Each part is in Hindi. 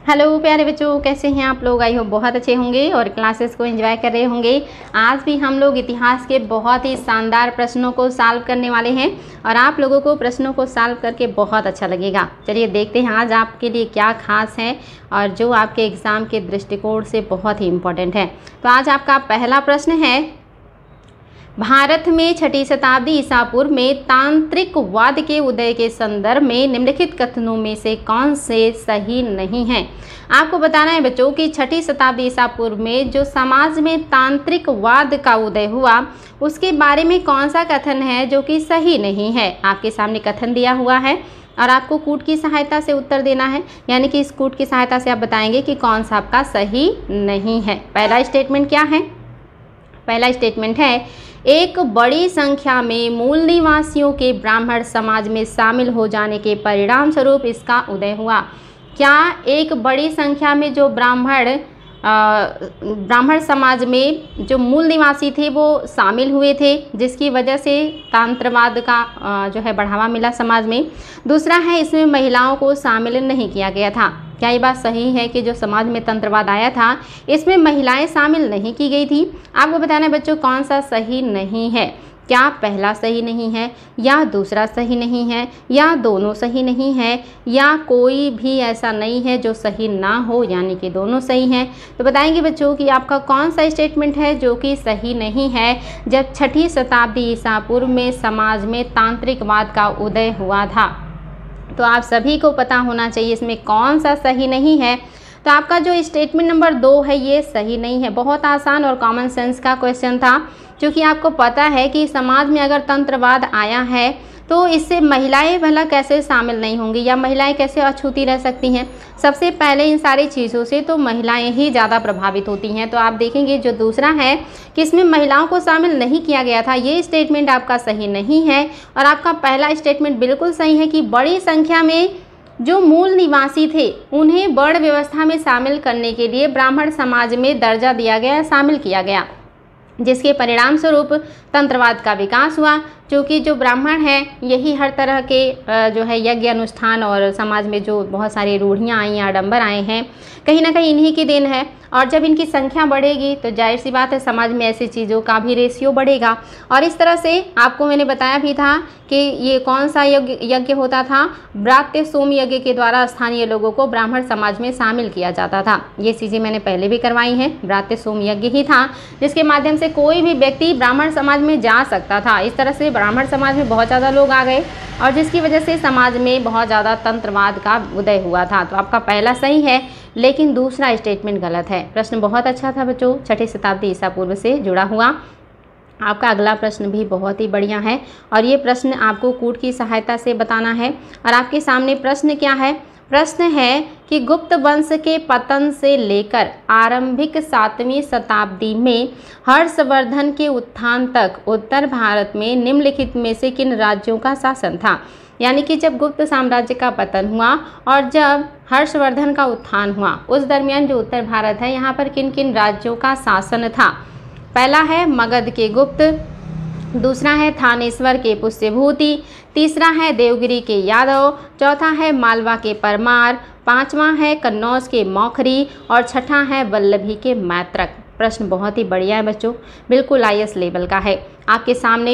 हेलो प्यारे बच्चों, कैसे हैं आप लोग। आई होप बहुत अच्छे होंगे और क्लासेस को एंजॉय कर रहे होंगे। आज भी हम लोग इतिहास के बहुत ही शानदार प्रश्नों को सॉल्व करने वाले हैं और आप लोगों को प्रश्नों को सॉल्व करके बहुत अच्छा लगेगा। चलिए देखते हैं आज आपके लिए क्या खास है और जो आपके एग्ज़ाम के दृष्टिकोण से बहुत ही इम्पोर्टेंट है। तो आज आपका पहला प्रश्न है, भारत में 6ठी शताब्दी ईसा पूर्व में तांत्रिकवाद के उदय के संदर्भ में निम्नलिखित कथनों में से कौन से सही नहीं हैं। आपको बताना है बच्चों कि 6ठी शताब्दी ईसा पूर्व में जो समाज में तांत्रिकवाद का उदय हुआ उसके बारे में कौन सा कथन है जो कि सही नहीं है। आपके सामने कथन दिया हुआ है और आपको कूट की सहायता से उत्तर देना है, यानी कि इस कूट की सहायता से आप बताएंगे कि कौन सा आपका सही नहीं है। पहला स्टेटमेंट क्या है? पहला स्टेटमेंट है, एक बड़ी संख्या में मूल निवासियों के ब्राह्मण समाज में शामिल हो जाने के परिणाम स्वरूप इसका उदय हुआ। क्या एक बड़ी संख्या में जो ब्राह्मण समाज में जो मूल निवासी थे वो शामिल हुए थे, जिसकी वजह से तंत्रवाद का जो है बढ़ावा मिला समाज में। दूसरा है, इसमें महिलाओं को शामिल नहीं किया गया था। क्या ये बात सही है कि जो समाज में तंत्रवाद आया था इसमें महिलाएं शामिल नहीं की गई थी? आपको बताना है बच्चों कौन सा सही नहीं है। क्या पहला सही नहीं है या दूसरा सही नहीं है या दोनों सही नहीं है या कोई भी ऐसा नहीं है जो सही ना हो, यानी कि दोनों सही हैं। तो बताएंगे बच्चों कि आपका कौन सा स्टेटमेंट है जो कि सही नहीं है। जब 6ठी शताब्दी ईसा पूर्व में समाज में तांत्रिकवाद का उदय हुआ था, तो आप सभी को पता होना चाहिए इसमें कौन सा सही नहीं है। तो आपका जो स्टेटमेंट नंबर 2 है ये सही नहीं है। बहुत आसान और कॉमन सेंस का क्वेश्चन था, क्योंकि आपको पता है कि समाज में अगर तंत्रवाद आया है तो इससे महिलाएं भला कैसे शामिल नहीं होंगी या महिलाएं कैसे अछूती रह सकती हैं। सबसे पहले इन सारी चीज़ों से तो महिलाएं ही ज़्यादा प्रभावित होती हैं। तो आप देखेंगे जो दूसरा है कि इसमें महिलाओं को शामिल नहीं किया गया था, ये स्टेटमेंट आपका सही नहीं है। और आपका पहला स्टेटमेंट बिल्कुल सही है कि बड़ी संख्या में जो मूल निवासी थे उन्हें वर्ण व्यवस्था में शामिल करने के लिए ब्राह्मण समाज में दर्जा दिया गया, शामिल किया गया, जिसके परिणाम स्वरूप तंत्रवाद का विकास हुआ। क्योंकि जो ब्राह्मण हैं यही हर तरह के जो है यज्ञ अनुष्ठान और समाज में जो बहुत सारी रूढ़ियाँ आई, आडंबर आए हैं, कहीं ना कहीं इन्हीं की देन है। और जब इनकी संख्या बढ़ेगी तो जाहिर सी बात है समाज में ऐसी चीज़ों का भी रेशियो बढ़ेगा। और इस तरह से आपको मैंने बताया भी था कि ये कौन सा यज्ञ होता था, ब्रात्य सोम यज्ञ के द्वारा स्थानीय लोगों को ब्राह्मण समाज में शामिल किया जाता था। ये चीज़ें मैंने पहले भी करवाई हैं। ब्रात्य सोम यज्ञ ही था जिसके माध्यम से कोई भी व्यक्ति ब्राह्मण समाज में जा सकता था। इस तरह से ब्राह्मण समाज में बहुत ज़्यादा लोग आ गए और जिसकी वजह से समाज में बहुत ज़्यादा तंत्रवाद का उदय हुआ था। तो आपका पहला सही है, लेकिन दूसरा स्टेटमेंट गलत है। प्रश्न बहुत अच्छा था बच्चों, 6ठी शताब्दी ईसा पूर्व से जुड़ा हुआ। आपका अगला प्रश्न भी बहुत ही बढ़िया है और ये प्रश्न आपको कूट की सहायता से बताना है। और आपके सामने प्रश्न क्या है? प्रश्न है कि गुप्त वंश के पतन से लेकर आरंभिक 7वीं शताब्दी में हर्षवर्धन के उत्थान तक उत्तर भारत में निम्नलिखित में से किन राज्यों का शासन था। यानी कि जब गुप्त साम्राज्य का पतन हुआ और जब हर्षवर्धन का उत्थान हुआ उस दरमियान जो उत्तर भारत है यहाँ पर किन किन राज्यों का शासन था। पहला है मगध के गुप्त, दूसरा है थानेश्वर के पुष्यभूति, तीसरा है देवगिरी के यादव, चौथा है मालवा के परमार, पांचवा है कन्नौज के मौखरी और छठा है वल्लभी के मैत्रक। प्रश्न बहुत ही बढ़िया है बच्चों, बिल्कुल IAS लेवल का है। आपके सामने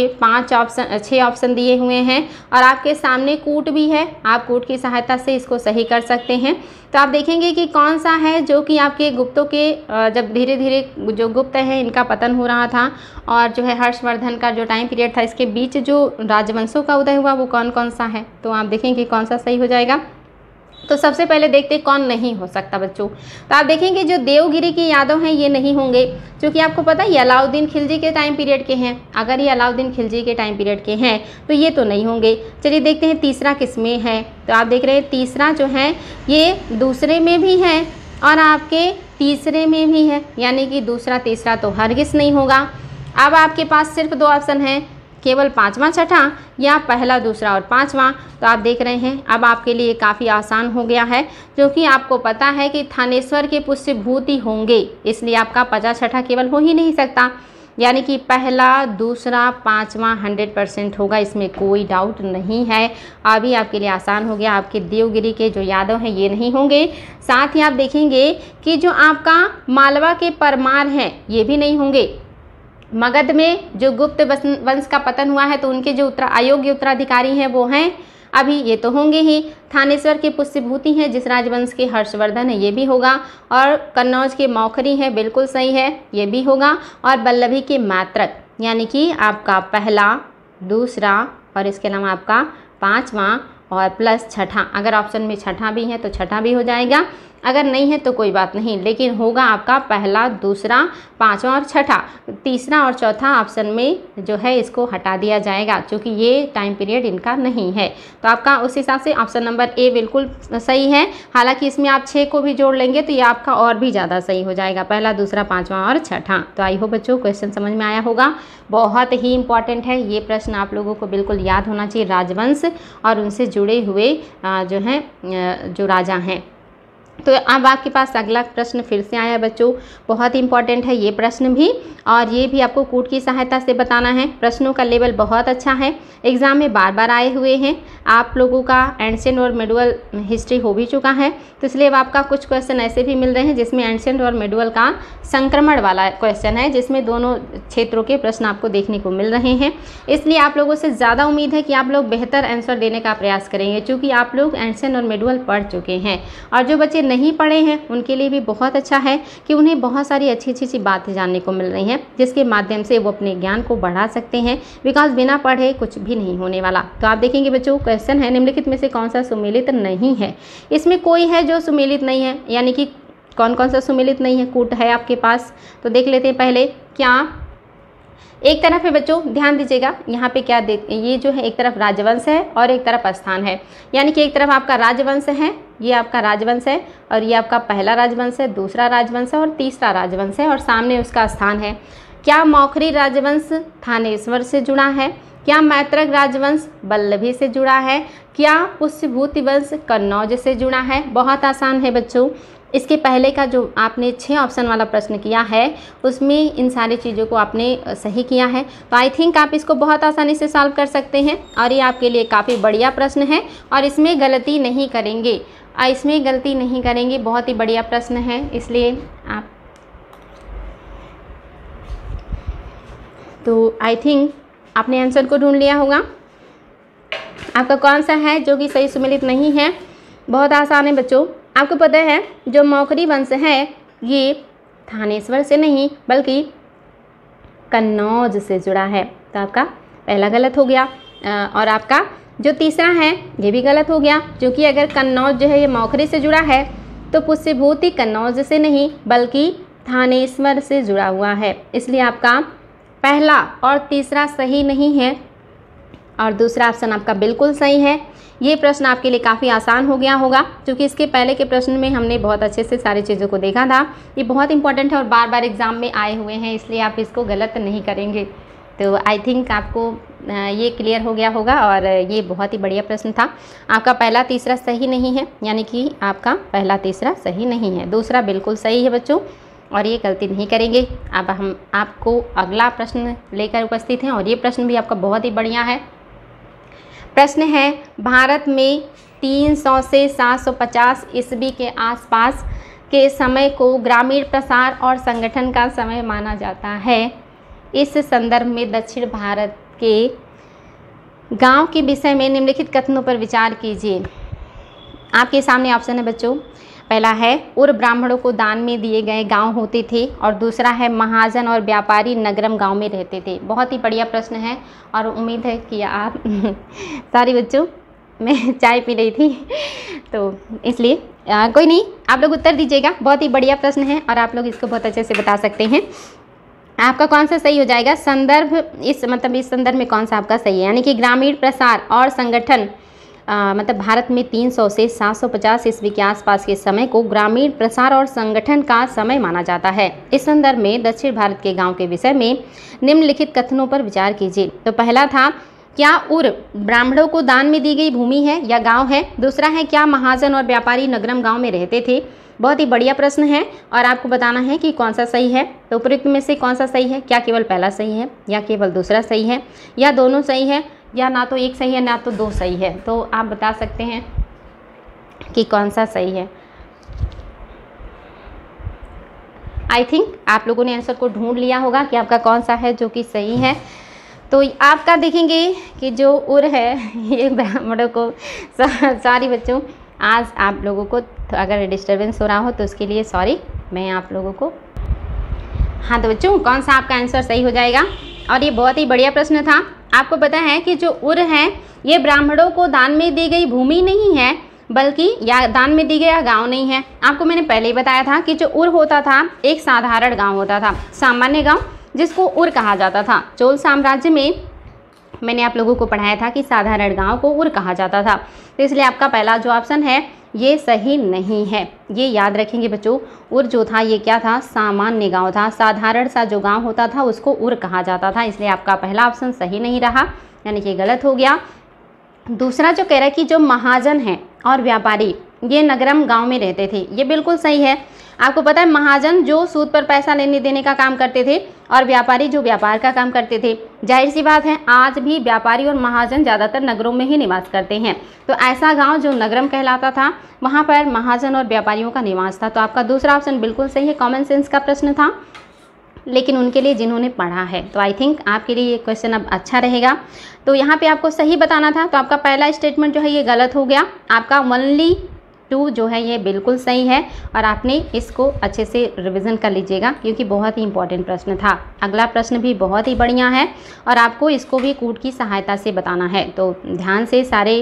6 ऑप्शन दिए हुए हैं और आपके सामने कूट भी है। आप कूट की सहायता से इसको सही कर सकते हैं। तो आप देखेंगे कि कौन सा है जो कि आपके गुप्तों के जब धीरे धीरे जो गुप्त है इनका पतन हो रहा था और जो है हर्षवर्धन का जो टाइम पीरियड था इसके बीच जो राजवंशों का उदय हुआ वो कौन कौन सा है। तो आप देखेंगे कौन सा सही हो जाएगा। तो सबसे पहले देखते कौन नहीं हो सकता बच्चों। तो आप देखेंगे जो देवगिरी के यादव हैं ये नहीं होंगे, क्योंकि आपको पता है ये अलाउद्दीन खिलजी के टाइम पीरियड के हैं। अगर ये अलाउद्दीन खिलजी के टाइम पीरियड के हैं तो ये तो नहीं होंगे। चलिए देखते हैं तीसरा किस में है। तो आप देख रहे हैं तीसरा जो है ये दूसरे में भी है और आपके तीसरे में भी है, यानी कि दूसरा तीसरा तो हरगिज़ नहीं होगा। अब आपके पास सिर्फ 2 ऑप्शन हैं, केवल 5वां छठा या पहला दूसरा और 5वां। तो आप देख रहे हैं अब आपके लिए काफ़ी आसान हो गया है, क्योंकि आपको पता है कि थानेश्वर के पुष्यभूति होंगे, इसलिए आपका 5वां छठा केवल हो ही नहीं सकता। यानी कि पहला, दूसरा, पाँचवा 100% होगा, इसमें कोई डाउट नहीं है। अभी आपके लिए आसान हो गया, आपके देवगिरी के जो यादव हैं ये नहीं होंगे। साथ ही आप देखेंगे कि जो आपका मालवा के परमार हैं ये भी नहीं होंगे। मगध में जो गुप्त वंश का पतन हुआ है तो उनके जो अयोग्य उत्तराधिकारी हैं वो हैं अभी, ये तो होंगे ही। थानेश्वर के पुष्यभूति हैं जिस राजवंश के हर्षवर्धन है, ये भी होगा। और कन्नौज के मौखरी हैं, बिल्कुल सही है, ये भी होगा। और बल्लभी के मात्रक, यानी कि आपका पहला, दूसरा और इसके अलावा आपका पाँचवा और प्लस छठा। अगर ऑप्शन में छठा भी है तो छठा भी हो जाएगा, अगर नहीं है तो कोई बात नहीं, लेकिन होगा आपका पहला, दूसरा, पाँचवा और छठा। तीसरा और चौथा ऑप्शन में जो है इसको हटा दिया जाएगा क्योंकि ये टाइम पीरियड इनका नहीं है। तो आपका उस हिसाब से ऑप्शन नंबर ए बिल्कुल सही है। हालांकि इसमें आप 6 को भी जोड़ लेंगे तो ये आपका और भी ज़्यादा सही हो जाएगा, पहला, दूसरा, पाँचवा और छठा। तो आई होप बच्चों क्वेश्चन समझ में आया होगा। बहुत ही इंपॉर्टेंट है ये प्रश्न, आप लोगों को बिल्कुल याद होना चाहिए। राजवंश और उनसे जुड़े हुए जो हैं जो राजा हैं। तो अब आपके पास अगला प्रश्न फिर से आया बच्चों, बहुत इंपॉर्टेंट है ये प्रश्न भी, और ये भी आपको कूट की सहायता से बताना है। प्रश्नों का लेवल बहुत अच्छा है, एग्ज़ाम में बार बार आए हुए हैं। आप लोगों का एंशिएंट और मिडुअल हिस्ट्री हो भी चुका है, तो इसलिए अब आपका कुछ क्वेश्चन ऐसे भी मिल रहे हैं जिसमें एंशिएंट और मिडुअल का संक्रमण वाला क्वेश्चन है, जिसमें दोनों क्षेत्रों के प्रश्न आपको देखने को मिल रहे हैं। इसलिए आप लोगों से ज़्यादा उम्मीद है कि आप लोग बेहतर आंसर देने का प्रयास करेंगे, क्योंकि आप लोग एंशिएंट और मिडुअल पढ़ चुके हैं। और जो बच्चे नहीं पढ़े हैं उनके लिए भी बहुत अच्छा है कि उन्हें बहुत सारी अच्छी अच्छी बातें जानने को मिल रही हैं, जिसके माध्यम से वो अपने ज्ञान को बढ़ा सकते हैं। बिकॉज बिना पढ़े कुछ भी नहीं होने वाला। तो आप देखेंगे बच्चों, क्वेश्चन है निम्नलिखित में से कौन सा सुमेलित नहीं है। इसमें कोई है जो सुमेलित नहीं है, यानी कि कौन कौन सा सुमेलित नहीं है, कूट है आपके पास। तो देख लेते हैं पहले। क्या एक तरफ है बच्चों, ध्यान दीजिएगा यहाँ पे क्या ये जो है एक तरफ राजवंश है और एक तरफ स्थान है, यानी कि एक तरफ आपका राजवंश है, ये आपका राजवंश है, और ये आपका पहला राजवंश है, दूसरा राजवंश है और तीसरा राजवंश है, और सामने उसका स्थान है। क्या मौखरी राजवंश थानेश्वर से जुड़ा है? क्या मैत्रक राजवंश बल्लभी से जुड़ा है? क्या पुष्यभूति वंश कन्नौज से जुड़ा है? बहुत आसान है बच्चों। इसके पहले का जो आपने 6 ऑप्शन वाला प्रश्न किया है उसमें इन सारी चीज़ों को आपने सही किया है। तो आई थिंक आप इसको बहुत आसानी से सॉल्व कर सकते हैं, और ये आपके लिए काफ़ी बढ़िया प्रश्न है और इसमें गलती नहीं करेंगे, बहुत ही बढ़िया प्रश्न है। इसलिए आप तो आई थिंक आपने आंसर को ढूंढ लिया होगा। आपका कौन सा है जो कि सही सुमेलित नहीं है? बहुत आसान है बच्चों। आपको पता है जो मौखरी वंश है ये थानेश्वर से नहीं बल्कि कन्नौज से जुड़ा है। तो आपका पहला गलत हो गया, और आपका जो तीसरा है ये भी गलत हो गया, क्योंकि अगर कन्नौज जो है ये मौखरी से जुड़ा है तो पुष्यभूति कन्नौज से नहीं बल्कि थानेश्वर से जुड़ा हुआ है। इसलिए आपका पहला और तीसरा सही नहीं है, और दूसरा ऑप्शन आपका बिल्कुल सही है। ये प्रश्न आपके लिए काफ़ी आसान हो गया होगा, क्योंकि इसके पहले के प्रश्न में हमने बहुत अच्छे से सारी चीज़ों को देखा था। ये बहुत इंपॉर्टेंट है और बार बार एग्ज़ाम में आए हुए हैं, इसलिए आप इसको गलत नहीं करेंगे। तो आई थिंक आपको ये क्लियर हो गया होगा, और ये बहुत ही बढ़िया प्रश्न था। आपका पहला तीसरा सही नहीं है, यानी कि आपका पहला तीसरा सही नहीं है, दूसरा बिल्कुल सही है बच्चों, और ये गलती नहीं करेंगे। अब हम आपको अगला प्रश्न लेकर उपस्थित हैं, और ये प्रश्न भी आपका बहुत ही बढ़िया है। प्रश्न है, भारत में 300 से 750 ईस्वी के आसपास के समय को ग्रामीण प्रसार और संगठन का समय माना जाता है। इस संदर्भ में दक्षिण भारत के गांव के विषय में निम्नलिखित कथनों पर विचार कीजिए। आपके सामने ऑप्शन है बच्चों। पहला है उर ब्राह्मणों को दान में दिए गए गांव होते थे, और दूसरा है महाजन और व्यापारी नगरम गांव में रहते थे। बहुत ही बढ़िया प्रश्न है, और उम्मीद है कि आप सारी बच्चों मैं चाय पी रही थी तो इसलिए कोई नहीं, आप लोग उत्तर दीजिएगा। बहुत ही बढ़िया प्रश्न है और आप लोग इसको बहुत अच्छे से बता सकते हैं। आपका कौन सा सही हो जाएगा? संदर्भ, इस संदर्भ में कौन सा आपका सही है? यानी कि ग्रामीण प्रसार और संगठन भारत में 300 से 750 ईस्वी के आसपास के समय को ग्रामीण प्रसार और संगठन का समय माना जाता है। इस संदर्भ में दक्षिण भारत के गांव के विषय में निम्नलिखित कथनों पर विचार कीजिए। तो पहला था क्या उर ब्राह्मणों को दान में दी गई भूमि है या गांव है? दूसरा है, क्या महाजन और व्यापारी नगरम गांव में रहते थे? बहुत ही बढ़िया प्रश्न है और आपको बताना है कि कौन सा सही है। तो उपयुक्त में से कौन सा सही है? क्या केवल पहला सही है या केवल दूसरा सही है या दोनों सही है या ना तो एक सही है ना तो दो सही है? तो आप बता सकते हैं कि कौन सा सही है। आई थिंक आप लोगों ने आंसर को ढूंढ लिया होगा कि आपका कौन सा है जो कि सही है। तो आपका देखेंगे कि जो उर है ये ब्राह्मणों को, सॉरी बच्चों, आज आप लोगों को अगर डिस्टर्बेंस हो रहा हो तो उसके लिए सॉरी, मैं आप लोगों को। हाँ तो बच्चों, कौन सा आपका आंसर सही हो जाएगा? और ये बहुत ही बढ़िया प्रश्न था। आपको पता है कि जो उर है ये ब्राह्मणों को दान में दी गई भूमि नहीं है, बल्कि या दान में दी गया गांव नहीं है। आपको मैंने पहले ही बताया था कि जो उर होता था एक साधारण गांव होता था, सामान्य गांव, जिसको उर कहा जाता था। चोल साम्राज्य में मैंने आप लोगों को पढ़ाया था कि साधारण गांव को उर कहा जाता था। तो इसलिए आपका पहला जो ऑप्शन है ये सही नहीं है। ये याद रखेंगे बच्चों, उर जो था ये क्या था? सामान्य गांव था। साधारण सा जो गांव होता था उसको उर कहा जाता था। इसलिए आपका पहला ऑप्शन सही नहीं रहा, यानी कि गलत हो गया। दूसरा जो कह रहा है कि जो महाजन हैं और व्यापारी ये नगरम गांव में रहते थे, ये बिल्कुल सही है। आपको पता है महाजन जो सूद पर पैसा लेने देने का काम करते थे और व्यापारी जो व्यापार का काम करते थे। जाहिर सी बात है आज भी व्यापारी और महाजन ज़्यादातर नगरों में ही निवास करते हैं। तो ऐसा गांव जो नगरम कहलाता था वहाँ पर महाजन और व्यापारियों का निवास था। तो आपका दूसरा ऑप्शन बिल्कुल सही है। कॉमन सेंस का प्रश्न था, लेकिन उनके लिए जिन्होंने पढ़ा है। तो आई थिंक आपके लिए ये क्वेश्चन अब अच्छा रहेगा। तो यहाँ पे आपको सही बताना था, तो आपका पहला स्टेटमेंट जो है ये गलत हो गया। आपका ओनली 2 जो है ये बिल्कुल सही है और आपने इसको अच्छे से रिवीजन कर लीजिएगा क्योंकि बहुत ही इंपॉर्टेंट प्रश्न था। अगला प्रश्न भी बहुत ही बढ़िया है और आपको इसको भी कूट की सहायता से बताना है। तो ध्यान से सारे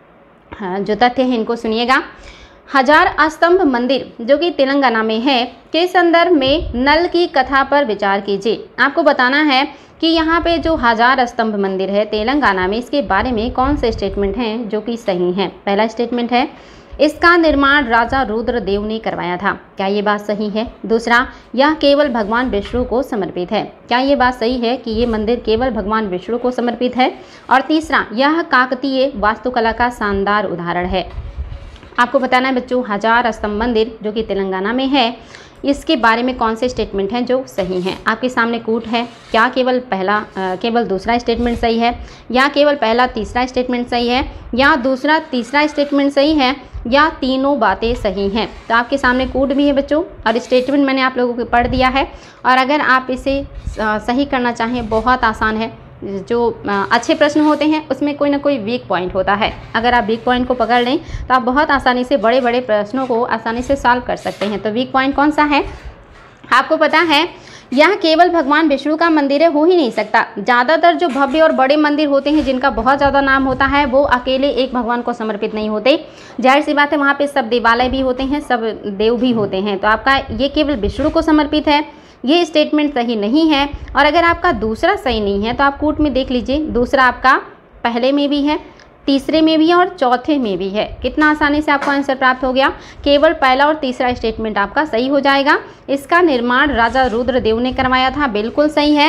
जो तथ्य हैं इनको सुनिएगा। हजार स्तंभ मंदिर जो कि तेलंगाना में है के संदर्भ में नल की कथा पर विचार कीजिए। आपको बताना है कि यहाँ पे जो हजार स्तंभ मंदिर है तेलंगाना में, इसके बारे में कौन से स्टेटमेंट हैं जो कि सही हैं। पहला स्टेटमेंट है इसका निर्माण राजा रुद्रदेव ने करवाया था। क्या ये बात सही है? दूसरा, यह केवल भगवान विष्णु को समर्पित है। क्या ये बात सही है कि ये मंदिर केवल भगवान विष्णु को समर्पित है? और तीसरा, यह काकतीय वास्तुकला का शानदार उदाहरण है। आपको बताना है बच्चों, हजार स्तंभ मंदिर जो कि तेलंगाना में है, इसके बारे में कौन से स्टेटमेंट हैं जो सही हैं। आपके सामने कूट है। क्या केवल दूसरा स्टेटमेंट सही है, या केवल पहला तीसरा स्टेटमेंट सही है, या दूसरा तीसरा स्टेटमेंट सही है, या तीनों बातें सही हैं। तो आपके सामने कूट भी है बच्चों और स्टेटमेंट मैंने आप लोगों को पढ़ दिया है। और अगर आप इसे सही करना चाहें, बहुत आसान है। जो अच्छे प्रश्न होते हैं उसमें कोई ना कोई वीक पॉइंट होता है। अगर आप वीक पॉइंट को पकड़ लें तो आप बहुत आसानी से बड़े बड़े प्रश्नों को आसानी से सॉल्व कर सकते हैं। तो वीक पॉइंट कौन सा है? आपको पता है यह केवल भगवान विष्णु का मंदिर है, हो ही नहीं सकता। ज़्यादातर जो भव्य और बड़े मंदिर होते हैं जिनका बहुत ज़्यादा नाम होता है वो अकेले एक भगवान को समर्पित नहीं होते। जाहिर सी बात है वहाँ पे सब देवालय भी होते हैं, सब देव भी होते हैं। तो आपका ये केवल विष्णु को समर्पित है, ये स्टेटमेंट सही नहीं है। और अगर आपका दूसरा सही नहीं है तो आप कूट में देख लीजिए, दूसरा आपका पहले में भी है, तीसरे में भी है और चौथे में भी है। कितना आसानी से आपको आंसर प्राप्त हो गया। केवल पहला और तीसरा स्टेटमेंट आपका सही हो जाएगा। इसका निर्माण राजा रुद्रदेव ने करवाया था, बिल्कुल सही है।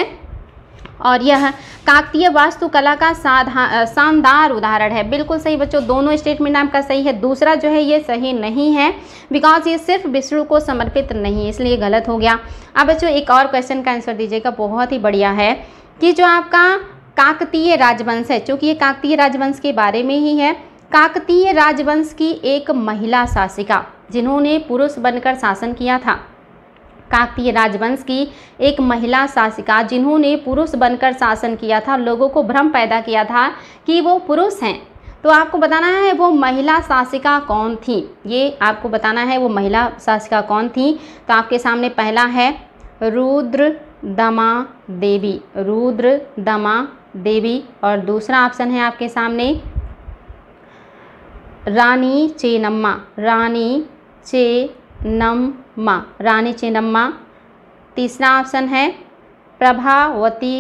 और यह काकतीय वास्तुकला का शानदार उदाहरण है, बिल्कुल सही बच्चों। दोनों स्टेटमेंट आपका सही है। दूसरा जो है ये सही नहीं है बिकॉज ये सिर्फ विष्णु को समर्पित नहीं, इसलिए गलत हो गया। अब बच्चों एक और क्वेश्चन का आंसर दीजिएगा, बहुत ही बढ़िया है कि जो आपका काकतीय राजवंश है, चूँकि ये काकतीय राजवंश के बारे में ही है। काकतीय राजवंश की एक महिला शासिका जिन्होंने पुरुष बनकर शासन किया था, काकतीय राजवंश की एक महिला शासिका जिन्होंने पुरुष बनकर शासन किया था, लोगों को भ्रम पैदा किया था कि वो पुरुष हैं। तो आपको बताना है वो महिला शासिका कौन थी, ये आपको बताना है वो महिला शासिका कौन थी। तो आपके सामने पहला है रुद्रदमा देवी, रुद्रदमा देवी। और दूसरा ऑप्शन है आपके सामने रानी चेन्नम्मा, रानी चेन्नम्मा। तीसरा ऑप्शन है प्रभावती।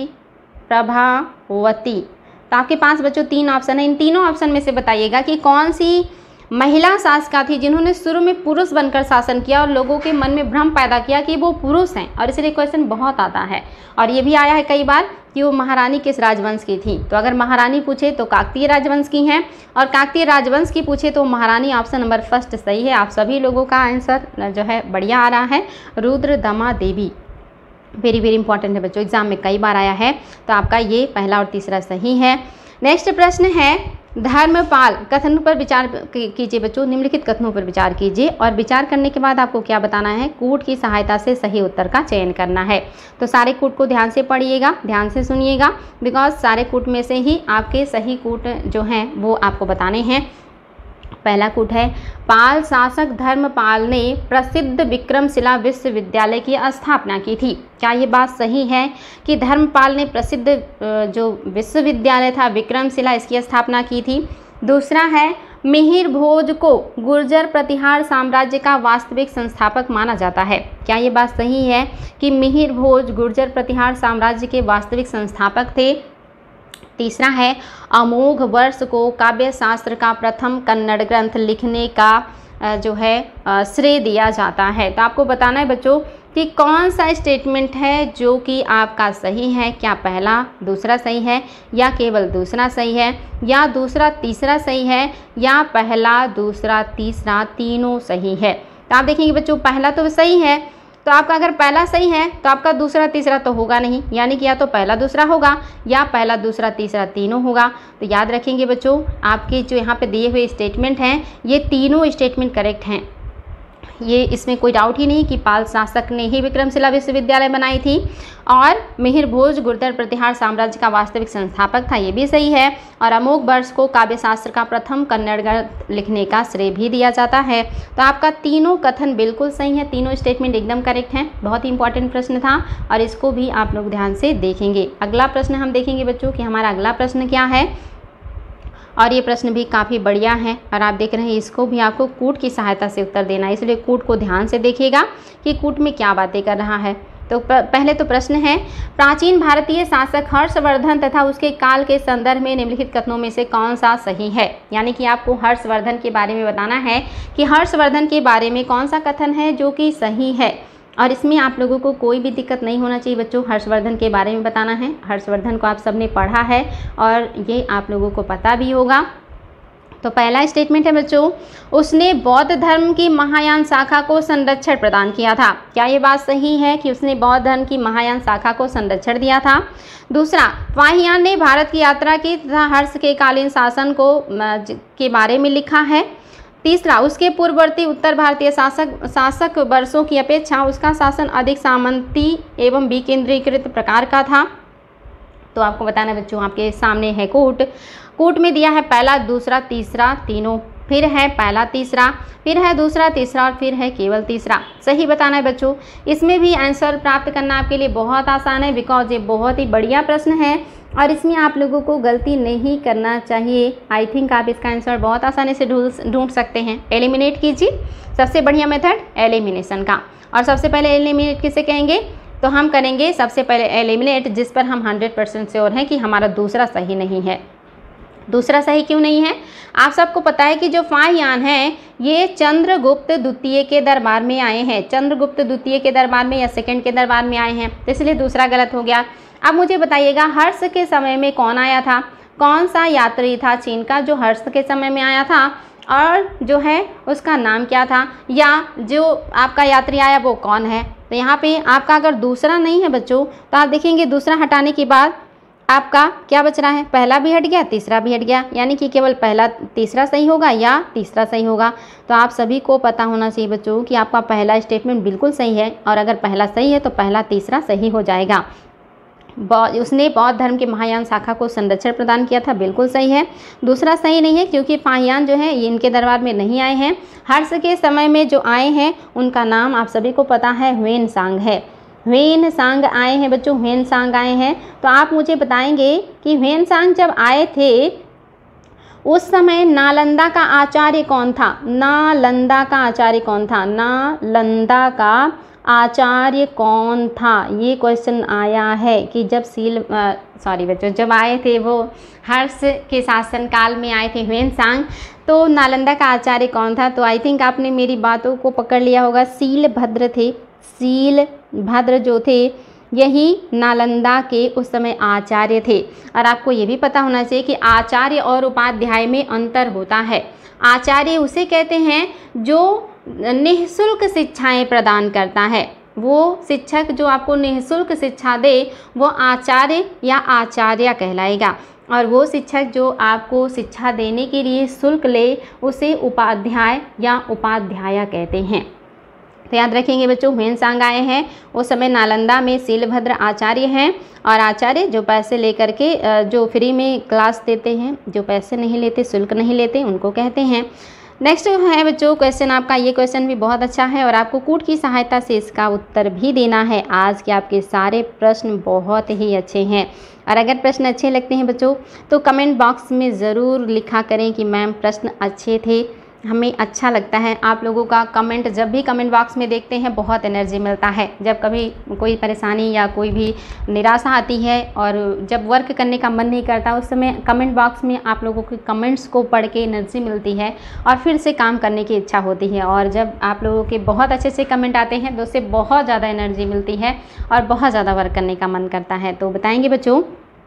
तो आपके पास बच्चों 3 ऑप्शन है। इन तीनों ऑप्शन में से बताइएगा कि कौन सी महिला शासिका थी जिन्होंने शुरू में पुरुष बनकर शासन किया और लोगों के मन में भ्रम पैदा किया कि वो पुरुष हैं, और इसलिए क्वेश्चन बहुत आता है। और ये भी आया है कई बार कि वो महारानी किस राजवंश की थी। तो अगर महारानी पूछे तो काकतीय राजवंश की हैं, और काकतीय राजवंश की पूछे तो महारानी ऑप्शन नंबर फर्स्ट सही है। आप सभी लोगों का आंसर जो है बढ़िया आ रहा है, Rudradama Devi. Very very important है बच्चों, एग्जाम में कई बार आया है, तो आपका ये पहला और तीसरा सही है। नेक्स्ट प्रश्न है, धर्मपाल कथनों पर विचार कीजिए बच्चों, निम्नलिखित कथनों पर विचार कीजिए और विचार करने के बाद आपको क्या बताना है, कूट की सहायता से सही उत्तर का चयन करना है। तो सारे कूट को ध्यान से पढ़िएगा, ध्यान से सुनिएगा, बिकॉज सारे कूट में से ही आपके सही कूट जो हैं वो आपको बताने हैं। पहला कूट है, पाल शासक धर्मपाल ने प्रसिद्ध विक्रमशिला विश्वविद्यालय की स्थापना की थी। क्या ये बात सही है कि धर्मपाल ने प्रसिद्ध जो विश्वविद्यालय था विक्रमशिला, इसकी स्थापना की थी। दूसरा है, मिहिर भोज को गुर्जर प्रतिहार साम्राज्य का वास्तविक संस्थापक माना जाता है। क्या ये बात सही है कि मिहिर भोज गुर्जर प्रतिहार साम्राज्य के वास्तविक संस्थापक थे। तीसरा है, अमोघ वर्ष को काव्य शास्त्र का प्रथम कन्नड़ ग्रंथ लिखने का जो है श्रेय दिया जाता है। तो आपको बताना है बच्चों कि कौन सा स्टेटमेंट है जो कि आपका सही है। क्या पहला दूसरा सही है, या केवल दूसरा सही है, या दूसरा तीसरा सही है, या पहला दूसरा तीसरा तीनों सही है। तो आप देखेंगे बच्चों, पहला तो सही है, तो आपका अगर पहला सही है तो आपका दूसरा तीसरा तो होगा नहीं, यानी कि या तो पहला दूसरा होगा या पहला दूसरा तीसरा तीनों होगा। तो याद रखेंगे बच्चों, आपके जो यहाँ पे दिए हुए स्टेटमेंट हैं ये तीनों स्टेटमेंट करेक्ट हैं। ये इसमें कोई डाउट ही नहीं कि पाल शासक ने ही विक्रमशिला विश्वविद्यालय बनाई थी, और मिहिर भोज गुर्जर प्रतिहार साम्राज्य का वास्तविक संस्थापक था, ये भी सही है। और अमोघ वर्ष को काव्य शास्त्र का प्रथम कन्नड़ ग्रंथ लिखने का श्रेय भी दिया जाता है। तो आपका तीनों कथन बिल्कुल सही है, तीनों स्टेटमेंट एकदम करेक्ट हैं। बहुत ही इंपॉर्टेंट प्रश्न था और इसको भी आप लोग ध्यान से देखेंगे। अगला प्रश्न हम देखेंगे बच्चों कि हमारा अगला प्रश्न क्या है, और ये प्रश्न भी काफ़ी बढ़िया है और आप देख रहे हैं इसको भी आपको कूट की सहायता से उत्तर देना है, इसलिए कूट को ध्यान से देखिएगा कि कूट में क्या बातें कर रहा है। तो पहले तो प्रश्न है, प्राचीन भारतीय शासक हर्षवर्धन तथा उसके काल के संदर्भ में निम्नलिखित कथनों में से कौन सा सही है। यानी कि आपको हर्षवर्धन के बारे में बताना है कि हर्षवर्धन के बारे में कौन सा कथन है जो कि सही है, और इसमें आप लोगों को कोई भी दिक्कत नहीं होना चाहिए बच्चों। हर्षवर्धन के बारे में बताना है, हर्षवर्धन को आप सबने पढ़ा है और ये आप लोगों को पता भी होगा। तो पहला स्टेटमेंट है बच्चों, उसने बौद्ध धर्म की महायान शाखा को संरक्षण प्रदान किया था। क्या ये बात सही है कि उसने बौद्ध धर्म की महायान शाखा को संरक्षण दिया था। दूसरा, फाहियान ने भारत की यात्रा की तथा हर्ष के कालीन शासन के बारे में लिखा है। तीसरा, उसके पूर्ववर्ती उत्तर भारतीय शासक वर्षों की अपेक्षा उसका शासन अधिक सामंती एवं विकेंद्रीकृत प्रकार का था। तो आपको बताना बच्चों, आपके सामने है कूट। कूट में दिया है पहला दूसरा तीसरा तीनों, फिर है पहला तीसरा, फिर है दूसरा तीसरा और फिर है केवल तीसरा। सही बताना है बच्चों। इसमें भी आंसर प्राप्त करना आपके लिए बहुत आसान है, बिकॉज ये बहुत ही बढ़िया प्रश्न है और इसमें आप लोगों को गलती नहीं करना चाहिए। आई थिंक आप इसका आंसर बहुत आसानी से ढूंढ सकते हैं। एलिमिनेट कीजिए, सबसे बढ़िया मेथड एलिमिनेशन का। और सबसे पहले एलिमिनेट किसे कहेंगे, तो हम करेंगे सबसे पहले एलिमिनेट जिस पर हम 100% श्योर हैं कि हमारा दूसरा सही नहीं है। दूसरा सही क्यों नहीं है, आप सबको पता है कि जो फाहियान हैं ये चंद्रगुप्त द्वितीय के दरबार में आए हैं, चंद्रगुप्त द्वितीय के दरबार में या सेकंड के दरबार में आए हैं, तो इसलिए दूसरा गलत हो गया। अब मुझे बताइएगा हर्ष के समय में कौन आया था, कौन सा यात्री था चीन का जो हर्ष के समय में आया था और जो है उसका नाम क्या था, या जो आपका यात्री आया वो कौन है। तो यहाँ पे आपका अगर दूसरा नहीं है बच्चों तो आप देखेंगे दूसरा हटाने के बाद आपका क्या बच रहा है, पहला भी हट गया तीसरा भी हट गया, यानी कि केवल पहला तीसरा सही होगा या तीसरा सही होगा। तो आप सभी को पता होना चाहिए बच्चों कि आपका पहला स्टेटमेंट बिल्कुल सही है, और अगर पहला सही है तो पहला तीसरा सही हो जाएगा। उसने बौद्ध धर्म के महायान शाखा को संरक्षण प्रदान किया था, बिल्कुल सही है। दूसरा सही नहीं है क्योंकि फाहियान जो है ये इनके दरबार में नहीं आए हैं। हर्ष के समय में जो आए हैं उनका नाम आप सभी को पता है, ह्वेनसांग है। ह्वेनसांग आए हैं बच्चों, ह्वेनसांग आए हैं। तो आप मुझे बताएंगे कि ह्वेनसांग जब आए थे उस समय नालंदा का आचार्य कौन था, नालंदा का आचार्य कौन था, नालंदा का आचार्य कौन था, ये क्वेश्चन आया है कि जब जब आए थे वो हर्ष के शासनकाल में आए थे ह्वेनसांग, तो नालंदा का आचार्य कौन था? तो आई थिंक आपने मेरी बातों को पकड़ लिया होगा, शीलभद्र थे। शीलभद्र जो थे यही नालंदा के उस समय आचार्य थे। और आपको ये भी पता होना चाहिए कि आचार्य और उपाध्याय में अंतर होता है। आचार्य उसे कहते हैं जो निःशुल्क शिक्षाएं प्रदान करता है। वो शिक्षक जो आपको निःशुल्क शिक्षा दे वो आचार्य या आचार्य कहलाएगा। और वो शिक्षक जो आपको शिक्षा देने के लिए शुल्क ले उसे उपाध्याय या उपाध्याया कहते हैं। तो याद रखेंगे बच्चों, ह्वेनसांग आए हैं उस समय नालंदा में शीलभद्र आचार्य हैं। और आचार्य जो पैसे लेकर के जो फ्री में क्लास देते हैं, जो पैसे नहीं लेते, शुल्क नहीं लेते, उनको कहते हैं। नेक्स्ट है बच्चों क्वेश्चन आपका, ये क्वेश्चन भी बहुत अच्छा है और आपको कूट की सहायता से इसका उत्तर भी देना है। आज के आपके सारे प्रश्न बहुत ही अच्छे हैं। और अगर प्रश्न अच्छे लगते हैं बच्चों तो कमेंट बॉक्स में ज़रूर लिखा करें कि मैम प्रश्न अच्छे थे। हमें अच्छा लगता है आप लोगों का कमेंट, जब भी कमेंट बॉक्स में देखते हैं बहुत एनर्जी मिलता है। जब कभी कोई परेशानी या कोई भी निराशा आती है और जब वर्क करने का मन नहीं करता उस समय कमेंट बॉक्स में आप लोगों के कमेंट्स को पढ़ के एनर्जी मिलती है और फिर से काम करने की इच्छा होती है। और जब आप लोगों के बहुत अच्छे से कमेंट आते हैं तो उससे बहुत ज़्यादा एनर्जी मिलती है और बहुत ज़्यादा वर्क करने का मन करता है। तो बताएंगे बच्चों,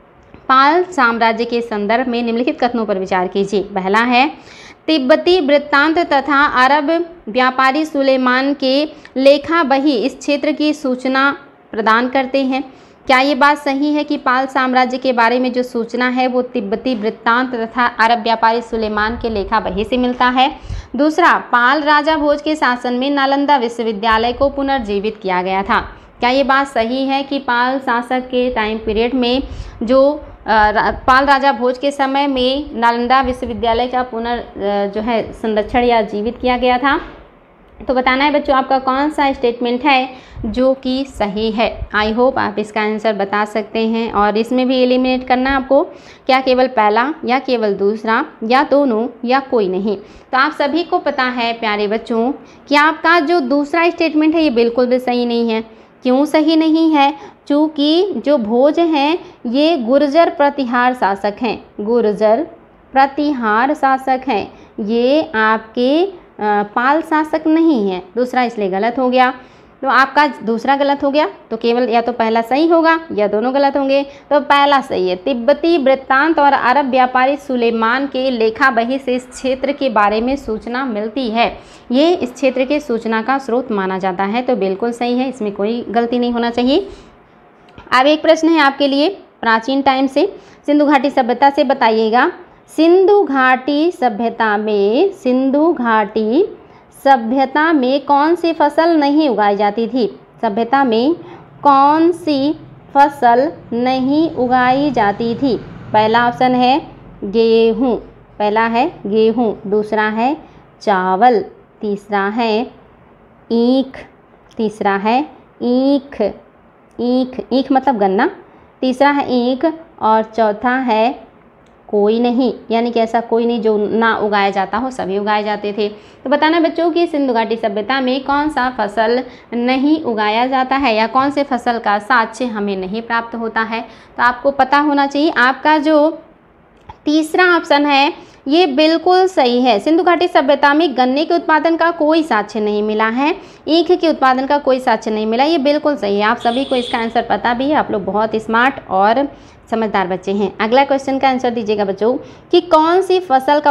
पाल साम्राज्य के संदर्भ में निम्नलिखित कथनों पर विचार कीजिए। पहला है, तिब्बती वृत्तांत तथा अरब व्यापारी सुलेमान के लेखा बही इस क्षेत्र की सूचना प्रदान करते हैं। क्या ये बात सही है कि पाल साम्राज्य के बारे में जो सूचना है वो तिब्बती वृत्तांत तथा अरब व्यापारी सुलेमान के लेखा बही से मिलता है? दूसरा, पाल राजा भोज के शासन में नालंदा विश्वविद्यालय को पुनर्जीवित किया गया था। क्या ये बात सही है कि पाल शासक के टाइम पीरियड में जो पाल राजा भोज के समय में नालंदा विश्वविद्यालय का जो है संरक्षण या जीवित किया गया था? तो बताना है बच्चों आपका कौन सा स्टेटमेंट है जो कि सही है। आई होप आप इसका आंसर बता सकते हैं। और इसमें भी एलिमिनेट करना आपको, क्या केवल पहला या केवल दूसरा या दोनों या कोई नहीं। तो आप सभी को पता है प्यारे बच्चों कि आपका जो दूसरा स्टेटमेंट है ये बिल्कुल भी सही नहीं है। क्यों सही नहीं है? चूँकि जो भोज हैं ये गुर्जर प्रतिहार शासक हैं। गुर्जर प्रतिहार शासक हैं, ये आपके पाल शासक नहीं हैं। दूसरा इसलिए गलत हो गया। तो आपका दूसरा गलत हो गया तो केवल या तो पहला सही होगा या दोनों गलत होंगे। तो पहला सही है। तिब्बती वृत्तांत और अरब व्यापारी सुलेमान के लेखा बही से इस क्षेत्र के बारे में सूचना मिलती है। ये इस क्षेत्र के सूचना का स्रोत माना जाता है। तो बिल्कुल सही है, इसमें कोई गलती नहीं होना चाहिए। अब एक प्रश्न है आपके लिए, प्राचीन टाइम से सिंधु घाटी सभ्यता से बताइएगा, सिंधु घाटी सभ्यता में कौन सी फसल नहीं उगाई जाती थी? सभ्यता में कौन सी फसल नहीं उगाई जाती थी? पहला ऑप्शन है गेहूँ, दूसरा है चावल, तीसरा है ईख मतलब गन्ना, तीसरा है ईख और चौथा है कोई नहीं, यानी कि ऐसा कोई नहीं जो ना उगाया जाता हो, सभी उगाए जाते थे। तो बताना बच्चों कि सिंधु घाटी सभ्यता में कौन सा फसल नहीं उगाया जाता है या कौन से फसल का साक्ष्य हमें नहीं प्राप्त होता है। तो आपको पता होना चाहिए। आपका जो तीसरा ऑप्शन है ये बिल्कुल सही है। सिंधु घाटी सभ्यता में गन्ने के उत्पादन का कोई साक्ष्य नहीं मिला है, ईख के उत्पादन का कोई साक्ष्य नहीं मिला। ये बिल्कुल सही है। आप सभी को इसका आंसर पता भी है। आप लोग बहुत स्मार्ट और समझदार बच्चे हैं। अगला क्वेश्चन का आंसर दीजिएगा बच्चों कि कौन सी फसल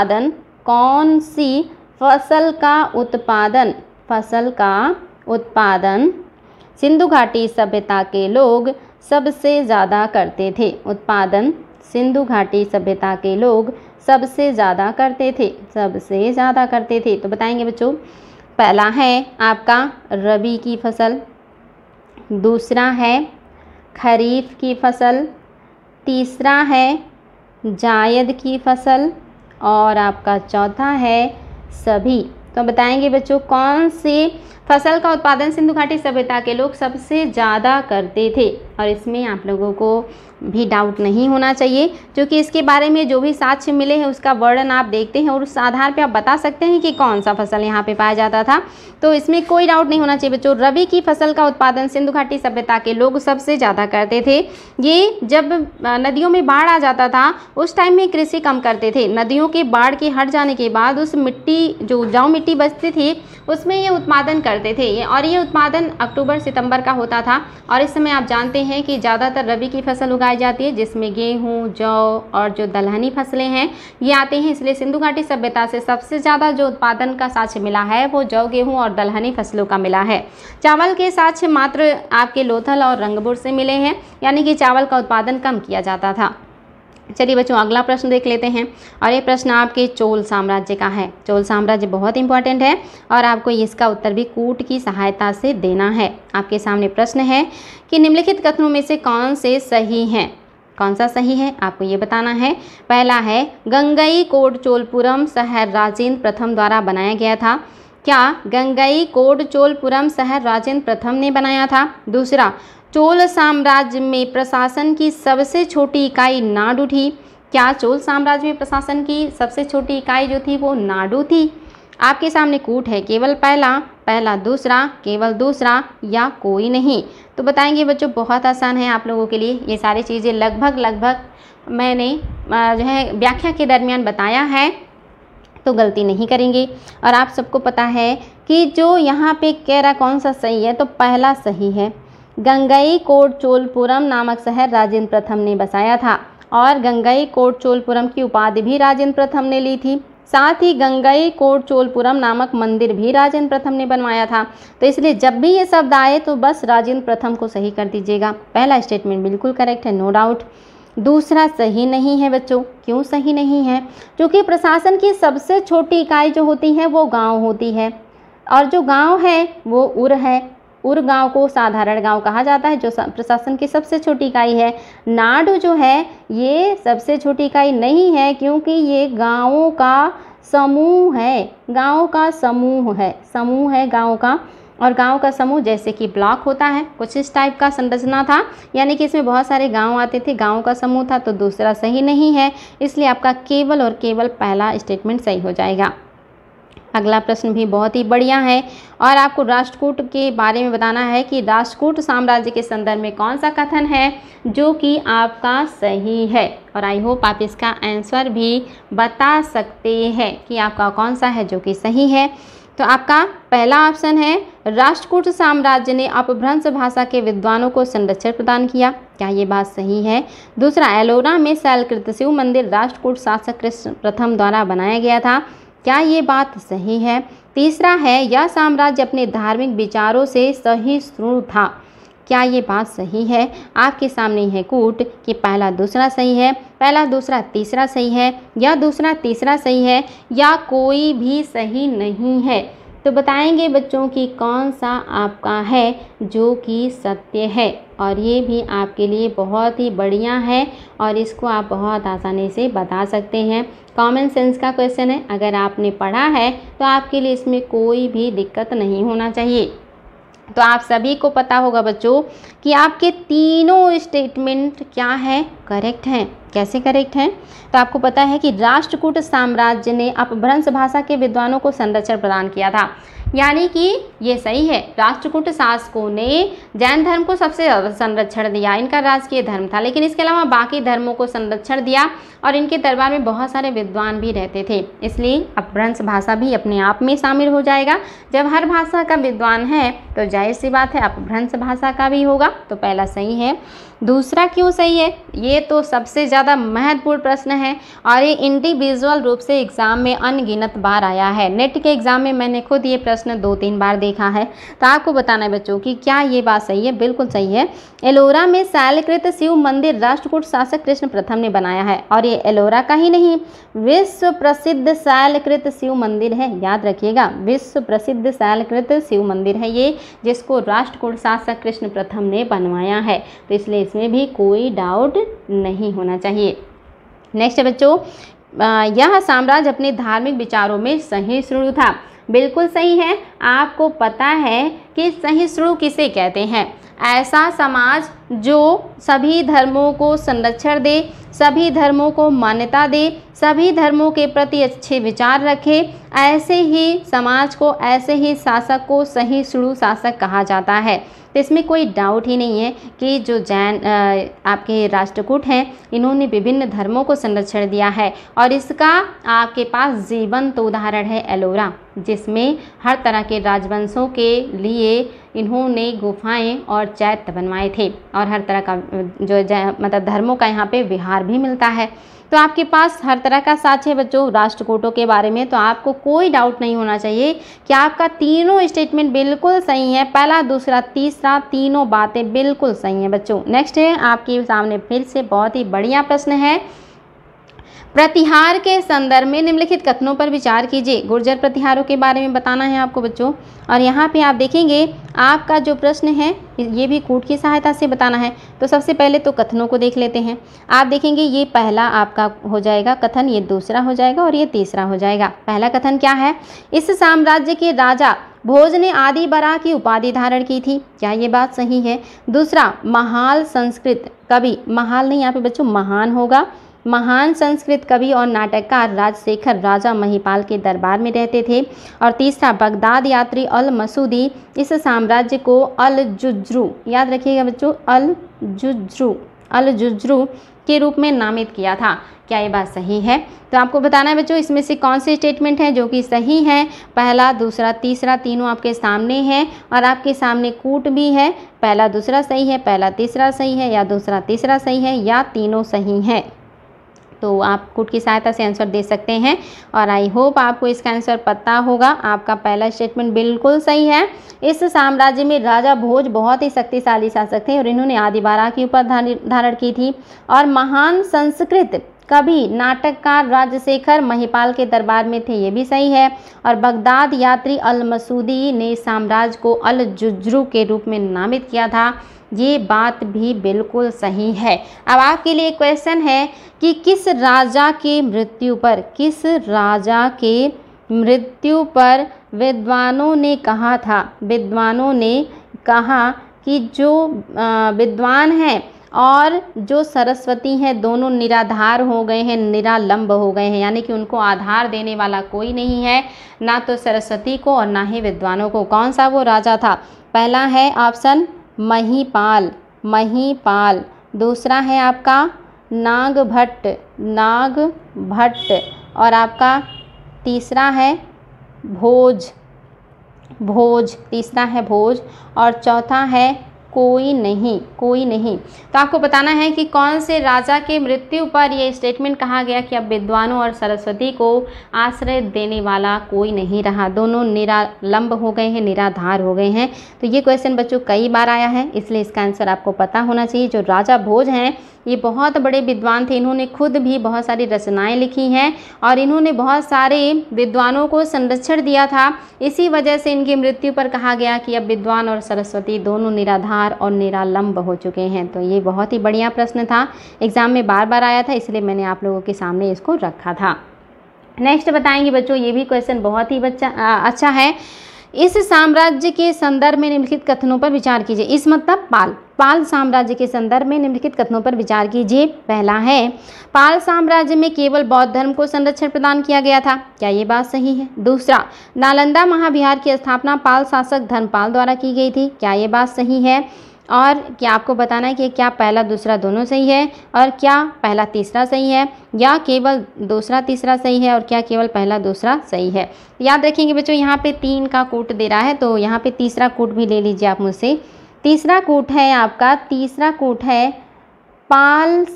का उत्पादन सिंधु घाटी सभ्यता के लोग सबसे ज़्यादा करते थे? उत्पादन सिंधु घाटी सभ्यता के लोग सबसे ज़्यादा करते थे। तो बताएंगे बच्चों, पहला है आपका रबी की फसल, दूसरा है खरीफ की फसल, तीसरा है जायद की फसल और आपका चौथा है सभी। तो बताएंगे बच्चों कौन सी फसल का उत्पादन सिंधु घाटी सभ्यता के लोग सबसे ज़्यादा करते थे। और इसमें आप लोगों को भी डाउट नहीं होना चाहिए, क्योंकि इसके बारे में जो भी साक्ष्य मिले हैं उसका वर्णन आप देखते हैं और उस आधार पे आप बता सकते हैं कि कौन सा फसल यहाँ पे पाया जाता था। तो इसमें कोई डाउट नहीं होना चाहिए बच्चों। रबी की फसल का उत्पादन सिंधु घाटी सभ्यता के लोग सबसे ज़्यादा करते थे। ये जब नदियों में बाढ़ आ जाता था उस टाइम में कृषि कम करते थे। नदियों के बाढ़ के हट जाने के बाद उस मिट्टी जो उपजाऊ मिट्टी बचती थी उसमें ये उत्पादन करते थे, और ये उत्पादन अक्टूबर सितंबर का होता था। और इस समय आप जानते हैं कि ज़्यादातर रबी की फसल उगाई जाती है, जिसमें गेहूँ, जौ और जो दलहनी फसलें हैं ये आते हैं। इसलिए सिंधु घाटी सभ्यता से सबसे ज़्यादा जो उत्पादन का साक्ष्य मिला है वो जौ, गेहूँ और दलहनी फसलों का मिला है। चावल के साक्ष्य मात्र आपके लोथल और रंगपुर से मिले हैं, यानी कि चावल का उत्पादन कम किया जाता था। चलिए बच्चों अगला प्रश्न देख लेते हैं, और ये प्रश्न आपके चोल साम्राज्य का है। चोल साम्राज्य बहुत इंपॉर्टेंट है और आपको इसका उत्तर भी कूट की सहायता से देना है। आपके सामने प्रश्न है कि निम्नलिखित कथनों में से कौन से सही हैं। कौन सा सही है आपको ये बताना है। पहला है गंगईकोंड चोलपुरम शहर राजेंद्र प्रथम द्वारा बनाया गया था। क्या गंगईकोंड चोलपुरम शहर राजेंद्र प्रथम ने बनाया था? दूसरा, चोल साम्राज्य में प्रशासन की सबसे छोटी इकाई नाडु थी। क्या चोल साम्राज्य में प्रशासन की सबसे छोटी इकाई जो थी वो नाडु थी? आपके सामने कूट है, केवल पहला, दूसरा, केवल दूसरा या कोई नहीं। तो बताएंगे बच्चों, बहुत आसान है आप लोगों के लिए। ये सारी चीज़ें लगभग मैंने जो है व्याख्या के दरमियान बताया है, तो गलती नहीं करेंगे। और आप सबको पता है कि जो यहाँ पे कह रहा कौन सा सही है, तो पहला सही है। गंगईकोंड चोलपुरम नामक शहर राजेंद्र प्रथम ने बसाया था, और गंगईकोंड चोलपुरम की उपाधि भी राजेंद्र प्रथम ने ली थी। साथ ही गंगईकोंड चोलपुरम नामक मंदिर भी राजेंद्र प्रथम ने बनवाया था। तो इसलिए जब भी ये शब्द आए तो बस राजेंद्र प्रथम को सही कर दीजिएगा। पहला स्टेटमेंट बिल्कुल करेक्ट है, नो डाउट। दूसरा सही नहीं है बच्चों। क्यों सही नहीं है? क्योंकि प्रशासन की सबसे छोटी इकाई जो होती है वो गांव होती है, और जो गांव है वो उर है। उर गांव को साधारण गांव कहा जाता है, जो प्रशासन की सबसे छोटी इकाई है। नाडु जो है ये सबसे छोटी इकाई नहीं है, क्योंकि ये गांवों का समूह है। गांव का समूह है गांव का। और गांव का समूह जैसे कि ब्लॉक होता है, कुछ इस टाइप का संरचना था, यानी कि इसमें बहुत सारे गांव आते थे, गांव का समूह था। तो दूसरा सही नहीं है, इसलिए आपका केवल और केवल पहला स्टेटमेंट सही हो जाएगा। अगला प्रश्न भी बहुत ही बढ़िया है, और आपको राष्ट्रकूट के बारे में बताना है कि राष्ट्रकूट साम्राज्य के संदर्भ में कौन सा कथन है जो कि आपका सही है। और आई होप आप इसका आंसर भी बता सकते हैं कि आपका कौन सा है जो कि सही है। तो आपका पहला ऑप्शन है, राष्ट्रकूट साम्राज्य ने अपभ्रंश भाषा के विद्वानों को संरक्षण प्रदान किया। क्या ये बात सही है? दूसरा, एलोरा में शैलकृत शिव मंदिर राष्ट्रकूट शासक कृष्ण प्रथम द्वारा बनाया गया था। क्या ये बात सही है? तीसरा है, यह साम्राज्य अपने धार्मिक विचारों से सहिष्णु था। क्या ये बात सही है? आपके सामने है कूट कि पहला दूसरा सही है, पहला दूसरा तीसरा सही है, या दूसरा तीसरा सही है, या कोई भी सही नहीं है। तो बताएंगे बच्चों कि कौन सा आपका है जो कि सत्य है। और ये भी आपके लिए बहुत ही बढ़िया है, और इसको आप बहुत आसानी से बता सकते हैं। कॉमन सेंस का क्वेश्चन है, अगर आपने पढ़ा है तो आपके लिए इसमें कोई भी दिक्कत नहीं होना चाहिए। तो आप सभी को पता होगा बच्चों कि आपके तीनों स्टेटमेंट क्या है, करेक्ट हैं। कैसे करेक्ट हैं? तो आपको पता है कि राष्ट्रकूट साम्राज्य ने अपभ्रंश भाषा के विद्वानों को संरक्षण प्रदान किया था, यानी कि ये सही है। राष्ट्रकूट शासकों ने जैन धर्म को सबसे ज़्यादा संरक्षण दिया, इनका राजकीय धर्म था, लेकिन इसके अलावा बाकी धर्मों को संरक्षण दिया, और इनके दरबार में बहुत सारे विद्वान भी रहते थे। इसलिए अपभ्रंश भाषा भी अपने आप में शामिल हो जाएगा। जब हर भाषा का विद्वान है तो जाहिर सी बात है अपभ्रंश भाषा का भी होगा। तो पहला सही है। दूसरा क्यों सही है? ये तो सबसे ज़्यादा महत्वपूर्ण प्रश्न है, और ये इंडिविजुअल रूप से एग्ज़ाम में अनगिनत बार आया है। नेट के एग्ज़ाम में मैंने खुद ये प्रश्न 2-3 बार देखा है। तो आपको बताना है बच्चों कि क्या ये बात सही है? बिल्कुल सही है। एलोरा में शैलकृत शिव मंदिर राष्ट्रकूट शासक कृष्ण प्रथम ने बनाया है, और ये एलोरा का ही नहीं, विश्व प्रसिद्ध शैलकृत शिव मंदिर है। याद रखिएगा, विश्व प्रसिद्ध शैलकृत शिव मंदिर है ये, जिसको राष्ट्रकूट शासक कृष्ण प्रथम ने बनवाया है। तो इसलिए इसमें भी कोई डाउट नहीं होना चाहिए। नेक्स्ट बच्चों, यह साम्राज्य अपने धार्मिक विचारों में सहिष्णु था। बिल्कुल सही है। आपको पता है कि सहिष्णु किसे कहते हैं? ऐसा समाज जो सभी धर्मों को संरक्षण दे, सभी धर्मों को मान्यता दे, सभी धर्मों के प्रति अच्छे विचार रखे, ऐसे ही समाज को, ऐसे ही शासक को सहिष्णु शासक कहा जाता है। तो इसमें कोई डाउट ही नहीं है कि जो जैन आपके राष्ट्रकूट हैं, इन्होंने विभिन्न धर्मों को संरक्षण दिया है। और इसका आपके पास जीवंत उदाहरण है एलोरा, जिसमें हर तरह के राजवंशों के लिए इन्होंने गुफाएं और चैत्य बनवाए थे, और हर तरह का जो मतलब धर्मों का यहाँ पे विहार भी मिलता है। तो आपके पास हर तरह का साक्ष्य है बच्चों राष्ट्रकूटों के बारे में, तो आपको कोई डाउट नहीं होना चाहिए कि आपका तीनों स्टेटमेंट बिल्कुल सही है। पहला, दूसरा, तीसरा, तीनों बातें बिल्कुल सही हैं बच्चों। नेक्स्ट है आपके सामने फिर से बहुत ही बढ़िया प्रश्न है। प्रतिहार के संदर्भ में निम्नलिखित कथनों पर विचार कीजिए। गुर्जर प्रतिहारों के बारे में बताना है आपको बच्चों। और यहाँ पे आप देखेंगे आपका जो प्रश्न है ये भी कूट की सहायता से बताना है। तो सबसे पहले तो कथनों को देख लेते हैं। आप देखेंगे ये पहला आपका हो जाएगा कथन, ये दूसरा हो जाएगा और ये तीसरा हो जाएगा। पहला कथन क्या है? इस साम्राज्य के राजा भोज ने आदि बरा की उपाधि धारण की थी। क्या ये बात सही है? दूसरा, महाल संस्कृत कवि, महाल नहीं यहाँ पे बच्चों महान होगा, महान संस्कृत कवि और नाटककार राजशेखर राजा महिपाल के दरबार में रहते थे। और तीसरा, बगदाद यात्री अल मसूदी इस साम्राज्य को अल जुज्रू, याद रखिएगा बच्चों, अल जुज्रू के रूप में नामित किया था। क्या ये बात सही है? तो आपको बताना है बच्चों इसमें से कौन से स्टेटमेंट हैं जो कि सही हैं। पहला, दूसरा, तीसरा, तीनों आपके सामने हैं और आपके सामने कूट भी है। पहला दूसरा सही है, पहला तीसरा सही है, या दूसरा तीसरा सही है, या तीनों सही हैं। तो आप कूट की सहायता से आंसर दे सकते हैं। और आई होप आपको इसका आंसर पता होगा। आपका पहला स्टेटमेंट बिल्कुल सही है। इस साम्राज्य में राजा भोज बहुत ही शक्तिशाली शासक थे और इन्होंने आदिबारा की उपाधि धारण की थी। और महान संस्कृत कवि नाटककार राजशेखर महिपाल के दरबार में थे, ये भी सही है। और बगदाद यात्री अल मसूदी ने साम्राज्य को अल जुज्रू के रूप में नामित किया था, ये बात भी बिल्कुल सही है। अब आपके लिए क्वेश्चन है कि किस राजा के मृत्यु पर विद्वानों ने कहा था, विद्वानों ने कहा कि जो विद्वान हैं और जो सरस्वती हैं दोनों निराधार हो गए हैं, निरालंब हो गए हैं, यानी कि उनको आधार देने वाला कोई नहीं है, ना तो सरस्वती को और ना ही विद्वानों को। कौन सा वो राजा था? पहला है ऑप्शन महिपाल, दूसरा है आपका नागभट्ट, और आपका तीसरा है भोज, तीसरा है भोज, और चौथा है कोई नहीं। तो आपको बताना है कि कौन से राजा के मृत्यु पर यह स्टेटमेंट कहा गया कि अब विद्वानों और सरस्वती को आश्रय देने वाला कोई नहीं रहा, दोनों निरालंब हो गए हैं, निराधार हो गए हैं। तो ये क्वेश्चन बच्चों कई बार आया है, इसलिए इसका आंसर आपको पता होना चाहिए। जो राजा भोज हैं ये बहुत बड़े विद्वान थे, इन्होंने खुद भी बहुत सारी रचनाएं लिखी हैं और इन्होंने बहुत सारे विद्वानों को संरक्षण दिया था। इसी वजह से इनकी मृत्यु पर कहा गया कि अब विद्वान और सरस्वती दोनों निराधार और निरालंब हो चुके हैं। तो ये बहुत ही बढ़िया प्रश्न था, एग्जाम में बार बार आया था, इसलिए मैंने आप लोगों के सामने इसको रखा था। नेक्स्ट बताएंगे बच्चों, ये भी क्वेश्चन बहुत ही अच्छा है। इस साम्राज्य के संदर्भ में निम्नलिखित कथनों पर विचार कीजिए। इस मतलब पाल साम्राज्य के संदर्भ में निम्नलिखित कथनों पर विचार कीजिए। पहला है, पाल साम्राज्य में केवल बौद्ध धर्म को संरक्षण प्रदान किया गया था। क्या ये बात सही है? दूसरा, नालंदा महाविहार की स्थापना पाल शासक धर्मपाल द्वारा की गई थी। क्या ये बात सही है? और क्या आपको बताना है कि क्या पहला दूसरा दोनों सही है, और क्या पहला तीसरा सही है, या केवल दूसरा तीसरा सही है, और क्या केवल पहला दूसरा सही है। याद रखेंगे बच्चों यहाँ पे 3 का कूट दे रहा है, तो यहाँ पे तीसरा कूट भी ले लीजिए आप मुझसे। तीसरा कूट है आपका, तीसरा कूट है पाल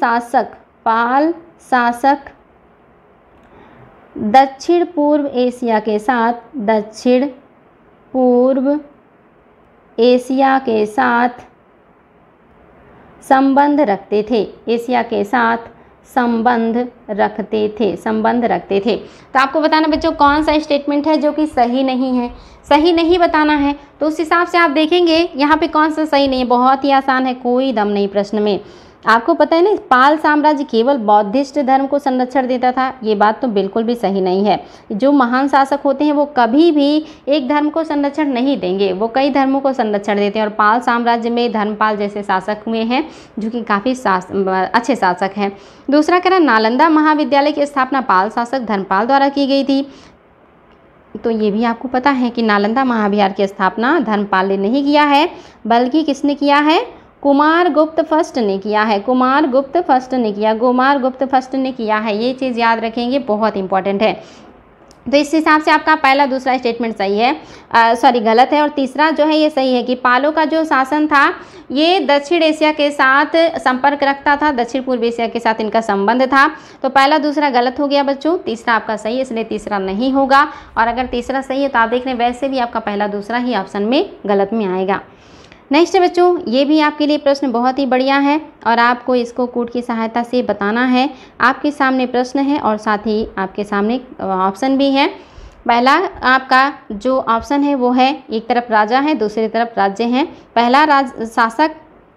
शासक दक्षिण पूर्व एशिया के साथ संबंध रखते थे, एशिया के साथ संबंध रखते थे। तो आपको बताना बच्चों कौन सा स्टेटमेंट है जो कि सही नहीं है, सही नहीं बताना है। तो उस हिसाब से आप देखेंगे यहाँ पे कौन सा सही नहीं है, बहुत ही आसान है, कोई दम नहीं प्रश्न में। आपको पता है ना, पाल साम्राज्य केवल बौद्धिस्ट धर्म को संरक्षण देता था, ये बात तो बिल्कुल भी सही नहीं है। जो महान शासक होते हैं वो कभी भी एक धर्म को संरक्षण नहीं देंगे, वो कई धर्मों को संरक्षण देते हैं। और पाल साम्राज्य में धर्मपाल जैसे शासक हुए हैं जो कि काफ़ी अच्छे शासक हैं। दूसरा कह रहा, नालंदा महाविद्यालय की स्थापना पाल शासक धर्मपाल द्वारा की गई थी। तो ये भी आपको पता है कि नालंदा महाविहार की स्थापना धर्मपाल ने नहीं किया है, बल्कि किसने किया है? कुमारगुप्त फर्स्ट ने किया है। कुमारगुप्त फर्स्ट ने किया, कुमारगुप्त फर्स्ट ने किया है। ये चीज़ याद रखेंगे, बहुत इंपॉर्टेंट है। तो इस हिसाब से आपका पहला दूसरा स्टेटमेंट सही है, गलत है। और तीसरा जो है ये सही है कि पालों का जो शासन था ये दक्षिण एशिया के साथ संपर्क रखता था, दक्षिण पूर्व एशिया के साथ इनका संबंध था। तो पहला दूसरा गलत हो गया बच्चों, तीसरा आपका सही है, इसलिए तीसरा नहीं होगा। और अगर तीसरा सही है तो आप देख रहे हैं वैसे भी आपका पहला दूसरा ही ऑप्शन में गलत में आएगा। नेक्स्ट बच्चों, ये भी आपके लिए प्रश्न बहुत ही बढ़िया है और आपको इसको कोड की सहायता से बताना है। आपके सामने प्रश्न है और साथ ही आपके सामने ऑप्शन भी है। पहला आपका जो ऑप्शन है वो है, एक तरफ राजा है, दूसरी तरफ राज्य हैं। पहला शासक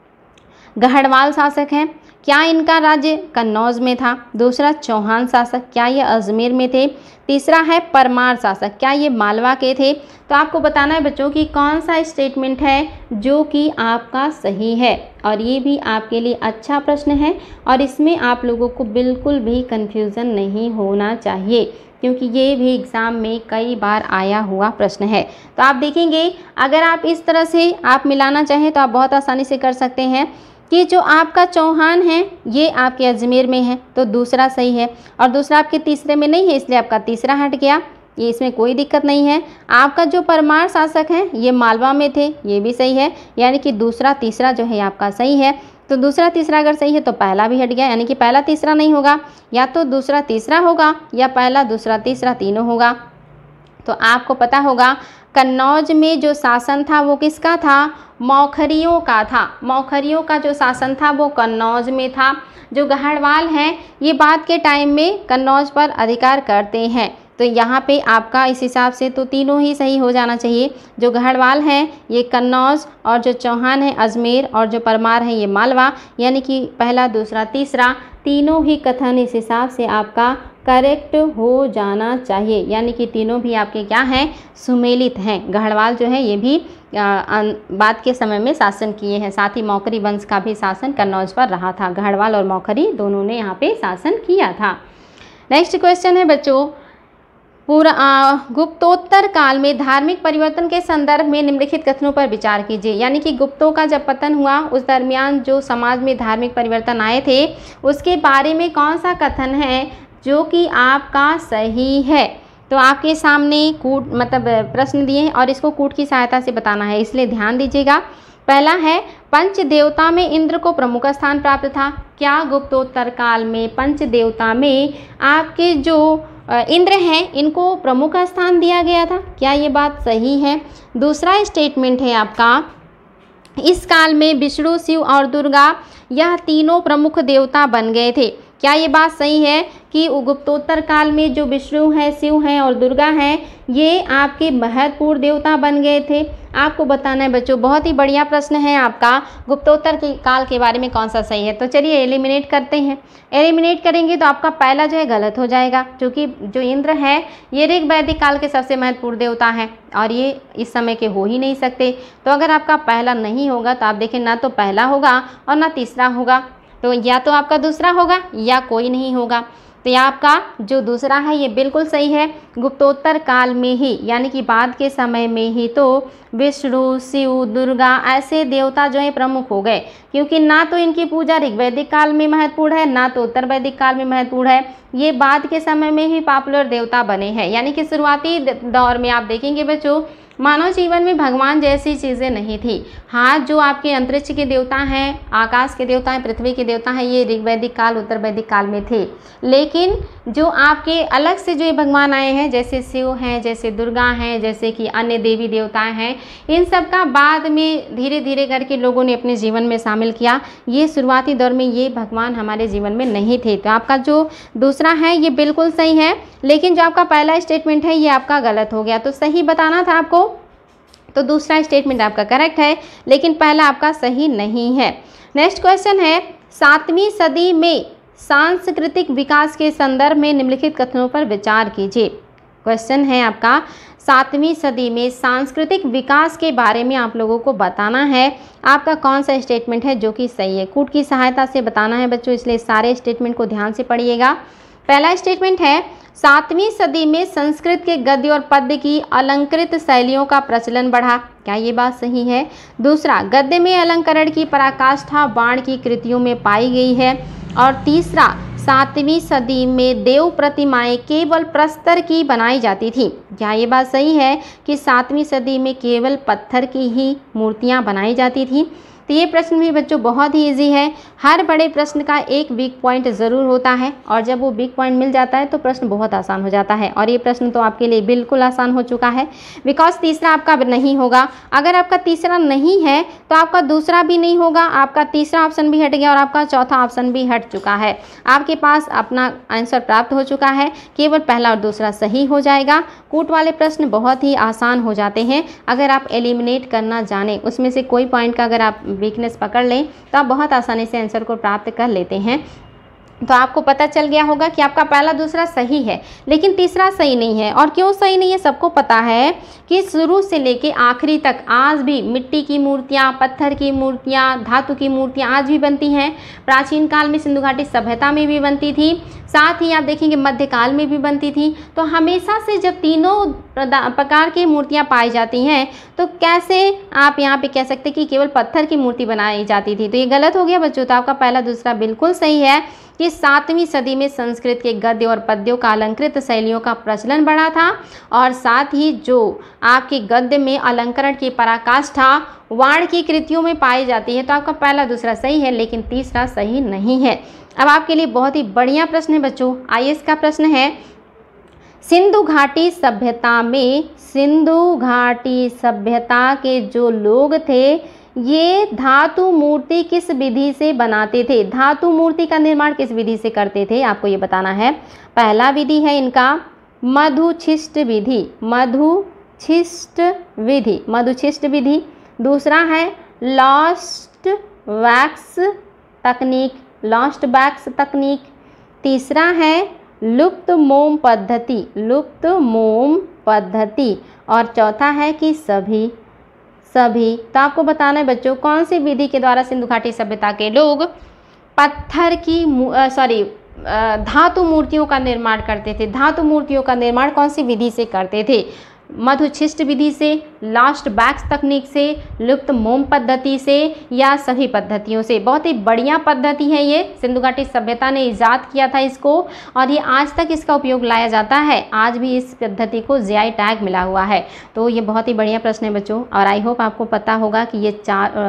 गढ़वाल शासक है, क्या इनका राज्य कन्नौज में था? दूसरा चौहान शासक, क्या ये अजमेर में थे? तीसरा है परमार शासक, क्या ये मालवा के थे? तो आपको बताना है बच्चों कि कौन सा स्टेटमेंट है जो कि आपका सही है। और ये भी आपके लिए अच्छा प्रश्न है और इसमें आप लोगों को बिल्कुल भी कन्फ्यूज़न नहीं होना चाहिए, क्योंकि ये भी एग्ज़ाम में कई बार आया हुआ प्रश्न है। तो आप देखेंगे, अगर आप इस तरह से आप मिलाना चाहें तो आप बहुत आसानी से कर सकते हैं कि जो आपका चौहान है ये आपके अजमेर में है, तो दूसरा सही है। और दूसरा आपके तीसरे में नहीं है, इसलिए आपका तीसरा हट गया, ये इसमें कोई दिक्कत नहीं है। आपका जो परमार शासक है ये मालवा में थे, ये भी सही है, यानी कि दूसरा तीसरा जो है आपका सही है। तो दूसरा तीसरा अगर सही है तो पहला भी हट गया, यानी कि पहला तीसरा नहीं होगा, या तो दूसरा तीसरा होगा या पहला दूसरा तीसरा तीनों होगा। तो आपको पता होगा कन्नौज में जो शासन था वो किसका था? मौखरियों का था। मौखरियों का जो शासन था वो कन्नौज में था। जो गढ़वाल हैं ये बाद के टाइम में कन्नौज पर अधिकार करते हैं। तो यहाँ पे आपका इस हिसाब से तो तीनों ही सही हो जाना चाहिए। जो गढ़वाल हैं ये कन्नौज, और जो चौहान है अजमेर, और जो परमार है ये मालवा, यानी कि पहला दूसरा तीसरा तीनों ही कथन इस हिसाब से आपका करेक्ट हो जाना चाहिए, यानी कि तीनों भी आपके क्या हैं? सुमेलित हैं। गढ़वाल जो है ये भी बाद के समय में शासन किए हैं, साथ ही मौखरी वंश का भी शासन कन्नौज पर रहा था। गढ़वाल और मौखरी दोनों ने यहाँ पे शासन किया था। नेक्स्ट क्वेश्चन है बच्चों, गुप्तोत्तर काल में धार्मिक परिवर्तन के संदर्भ में निम्नलिखित कथनों पर विचार कीजिए। यानी कि गुप्तों का जब पतन हुआ उस दरमियान जो समाज में धार्मिक परिवर्तन आए थे उसके बारे में कौन सा कथन है जो कि आपका सही है। तो आपके सामने कूट प्रश्न दिए हैं और इसको कूट की सहायता से बताना है, इसलिए ध्यान दीजिएगा। पहला है, पंच देवता में इंद्र को प्रमुख स्थान प्राप्त था। क्या गुप्तोत्तर काल में पंच देवता में आपके जो इंद्र हैं इनको प्रमुख स्थान दिया गया था? क्या ये बात सही है? दूसरा स्टेटमेंट है आपका, इस काल में विष्णु, शिव और दुर्गा यह तीनों प्रमुख देवता बन गए थे। क्या ये बात सही है कि गुप्तोत्तर काल में जो विष्णु हैं, शिव हैं और दुर्गा हैं ये आपके महत्वपूर्ण देवता बन गए थे? आपको बताना है बच्चों, बहुत ही बढ़िया प्रश्न है आपका, गुप्तोत्तर के काल के बारे में कौन सा सही है। तो चलिए एलिमिनेट करते हैं। एलिमिनेट करेंगे तो आपका पहला जो है गलत हो जाएगा, क्योंकि जो इंद्र है ये ऋग वैदिक काल के सबसे महत्वपूर्ण देवता हैं और ये इस समय के हो ही नहीं सकते। तो अगर आपका पहला नहीं होगा तो आप देखें ना तो पहला होगा और ना तीसरा होगा, तो या तो आपका दूसरा होगा या कोई नहीं होगा। तो यह आपका जो दूसरा है ये बिल्कुल सही है। गुप्तोत्तर काल में ही यानी कि बाद के समय में ही तो विष्णु, शिव, दुर्गा ऐसे देवता जो है प्रमुख हो गए, क्योंकि ना तो इनकी पूजा ऋग वैदिक काल में महत्वपूर्ण है ना तो उत्तर वैदिक काल में महत्वपूर्ण है, ये बाद के समय में ही पॉपुलर देवता बने हैं। यानी कि शुरुआती दौर में आप देखेंगे बच्चों मानव जीवन में भगवान जैसी चीज़ें नहीं थी। हाँ, जो आपके अंतरिक्ष के देवता हैं, आकाश के देवता हैं, पृथ्वी के देवता हैं, ये ऋग वैदिक काल, उत्तर वैदिक काल में थे। लेकिन जो आपके अलग से जो भगवान आए हैं, जैसे शिव हैं, जैसे दुर्गा हैं, जैसे कि अन्य देवी देवता हैं, इन सब का बाद में धीरे धीरे करके लोगों ने अपने जीवन में शामिल किया। ये शुरुआती दौर में ये भगवान हमारे जीवन में नहीं थे। तो आपका जो दूसरा है ये बिल्कुल सही है, लेकिन जो आपका पहला स्टेटमेंट है ये आपका गलत हो गया। तो सही बताना था आपको, तो दूसरा स्टेटमेंट आपका करेक्ट है, लेकिन पहला आपका सही नहीं है। नेक्स्ट क्वेश्चन है, 7वीं सदी में सांस्कृतिक विकास के संदर्भ में निम्नलिखित कथनों पर विचार कीजिए। क्वेश्चन है आपका 7वीं सदी में सांस्कृतिक विकास के बारे में आप लोगों को बताना है। आपका कौन सा स्टेटमेंट है जो कि सही है, कूट की सहायता से बताना है बच्चों, इसलिए सारे स्टेटमेंट को ध्यान से पढ़िएगा। पहला स्टेटमेंट है 7वीं सदी में संस्कृत के गद्य और पद्य की अलंकृत शैलियों का प्रचलन बढ़ा। क्या ये बात सही है? दूसरा, गद्य में अलंकरण की पराकाष्ठा बाण की कृतियों में पाई गई है। और तीसरा, 7वीं सदी में देव प्रतिमाएं केवल प्रस्तर की बनाई जाती थी। क्या ये बात सही है कि 7वीं सदी में केवल पत्थर की ही मूर्तियां बनाई जाती थी? तो ये प्रश्न भी बच्चों बहुत ही इजी है। हर बड़े प्रश्न का एक वीक पॉइंट ज़रूर होता है और जब वो वीक पॉइंट मिल जाता है तो प्रश्न बहुत आसान हो जाता है। और ये प्रश्न तो आपके लिए बिल्कुल आसान हो चुका है, बिकॉज तीसरा आपका नहीं होगा। अगर आपका तीसरा नहीं है तो आपका दूसरा भी नहीं होगा, आपका तीसरा ऑप्शन भी हट गया और आपका चौथा ऑप्शन भी हट चुका है। आपके पास अपना आंसर प्राप्त हो चुका है, केवल पहला और दूसरा सही हो जाएगा। कूट वाले प्रश्न बहुत ही आसान हो जाते हैं अगर आप एलिमिनेट करना जानें, उसमें से कोई पॉइंट का अगर आप वीकनेस पकड़ लें तो आप बहुत आसानी से आंसर को प्राप्त कर लेते हैं। तो आपको पता चल गया होगा कि आपका पहला दूसरा सही है लेकिन तीसरा सही नहीं है। और क्यों सही नहीं है? सबको पता है कि शुरू से लेके आखिरी तक आज भी मिट्टी की मूर्तियाँ, पत्थर की मूर्तियाँ, धातु की मूर्तियाँ आज भी बनती हैं। प्राचीन काल में सिंधु घाटी सभ्यता में भी बनती थी, साथ ही आप देखेंगे मध्यकाल में भी बनती थी। तो हमेशा से जब तीनों प्रकार की मूर्तियाँ पाई जाती हैं तो कैसे आप यहाँ पे कह सकते कि केवल पत्थर की मूर्ति बनाई जाती थी? तो ये गलत हो गया बच्चों। तो आपका पहला दूसरा बिल्कुल सही है कि 7वीं सदी में संस्कृत के गद्य और पद्यों का अलंकृत शैलियों का प्रचलन बढ़ा था और साथ ही जो आपके गद्य में अलंकरण की पराकाष्ठा वाण की कृतियों में पाई जाती है। तो आपका पहला दूसरा सही है लेकिन तीसरा सही नहीं है। अब आपके लिए बहुत ही बढ़िया प्रश्न है बच्चों, आईएएस का प्रश्न है। सिंधु घाटी सभ्यता में सिंधु घाटी सभ्यता के जो लोग थे ये धातु मूर्ति किस विधि से बनाते थे? धातु मूर्ति का निर्माण किस विधि से करते थे आपको ये बताना है। पहला विधि है इनका मधुछिष्ट विधि, मधुछिष्ट विधि। दूसरा है लॉस्ट वैक्स तकनीक, तीसरा है लुप्त मोम पद्धति और चौथा है कि सभी। तो आपको बताना है बच्चों कौन सी विधि के द्वारा सिंधु घाटी सभ्यता के लोग पत्थर की धातु मूर्तियों का निर्माण करते थे। धातु मूर्तियों का निर्माण कौन सी विधि से करते थे? मधुछिष्ट विधि से, लास्ट बैक्स तकनीक से, लुप्त मोम पद्धति से या सभी पद्धतियों से। बहुत ही बढ़िया पद्धति है ये, सिंधु घाटी सभ्यता ने इजाद किया था इसको और ये आज तक इसका उपयोग लाया जाता है। आज भी इस पद्धति को जीआई टैग मिला हुआ है। तो ये बहुत ही बढ़िया प्रश्न है बच्चों और आई होप आपको पता होगा कि ये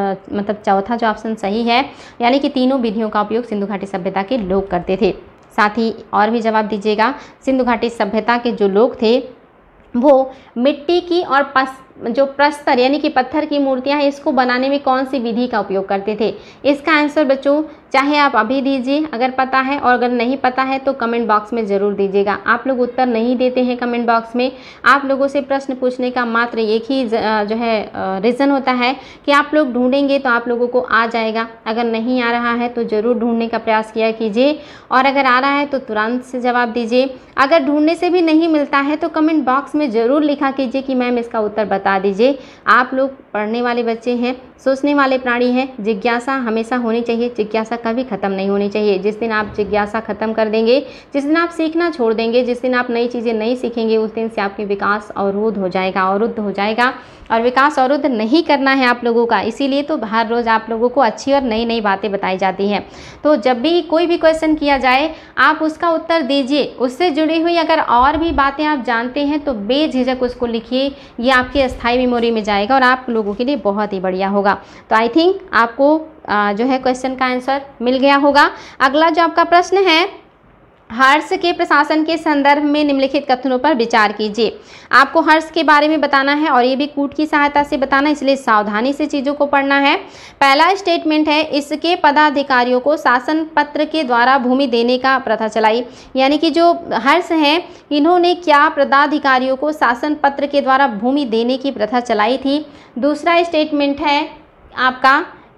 चौथा जो ऑप्शन सही है, यानी कि तीनों विधियों का उपयोग सिंधु घाटी सभ्यता के लोग करते थे। साथ ही और भी जवाब दीजिएगा, सिंधु घाटी सभ्यता के जो लोग थे वो मिट्टी की और जो प्रस्तर यानी कि पत्थर की मूर्तियां हैं इसको बनाने में कौन सी विधि का उपयोग करते थे? इसका आंसर बच्चों चाहे आप अभी दीजिए अगर पता है, और अगर नहीं पता है तो कमेंट बॉक्स में ज़रूर दीजिएगा। आप लोग उत्तर नहीं देते हैं कमेंट बॉक्स में, आप लोगों से प्रश्न पूछने का मात्र एक ही जो है रीज़न होता है कि आप लोग ढूंढेंगे तो आप लोगों को आ जाएगा। अगर नहीं आ रहा है तो ज़रूर ढूंढने का प्रयास किया कीजिए और अगर आ रहा है तो तुरंत से जवाब दीजिए। अगर ढूंढने से भी नहीं मिलता है तो कमेंट बॉक्स में ज़रूर लिखा कीजिए कि मैम इसका उत्तर बता दीजिए। आप लोग पढ़ने वाले बच्चे हैं, सोचने वाले प्राणी हैं, जिज्ञासा हमेशा होनी चाहिए, जिज्ञासा कभी ख़त्म नहीं होनी चाहिए। जिस दिन आप जिज्ञासा ख़त्म कर देंगे, जिस दिन आप सीखना छोड़ देंगे, जिस दिन आप नई चीज़ें नहीं सीखेंगे, उस दिन से आपके विकास अवरुद्ध हो जाएगा और विकास अवरुद्ध नहीं करना है आप लोगों का। इसीलिए तो हर रोज़ आप लोगों को अच्छी और नई नई बातें बताई जाती हैं। तो जब भी कोई भी क्वेश्चन किया जाए आप उसका उत्तर दीजिए, उससे जुड़ी हुई अगर और भी बातें आप जानते हैं तो बेझिझक उसको लिखिए, ये आपकी अस्थायी मेमोरी में जाएगा और आप लोगों के लिए बहुत ही बढ़िया होगा। तो आई थिंक आपको जो है क्वेश्चन का आंसर मिल गया होगा। अगला जो आपका प्रश्न है, हर्ष के प्रशासन के संदर्भ में निम्नलिखित कथनों पर विचार कीजिए। आपको हर्ष के बारे में बताना है और ये भी कूट की सहायता से बताना, इसलिए सावधानी से चीज़ों को पढ़ना है। पहला स्टेटमेंट है, इसके पदाधिकारियों को शासन पत्र के द्वारा भूमि देने का प्रथा चलाई। यानी कि जो हर्ष हैं इन्होंने क्या पदाधिकारियों को शासन पत्र के द्वारा भूमि देने की प्रथा चलाई थी। दूसरा स्टेटमेंट है आपका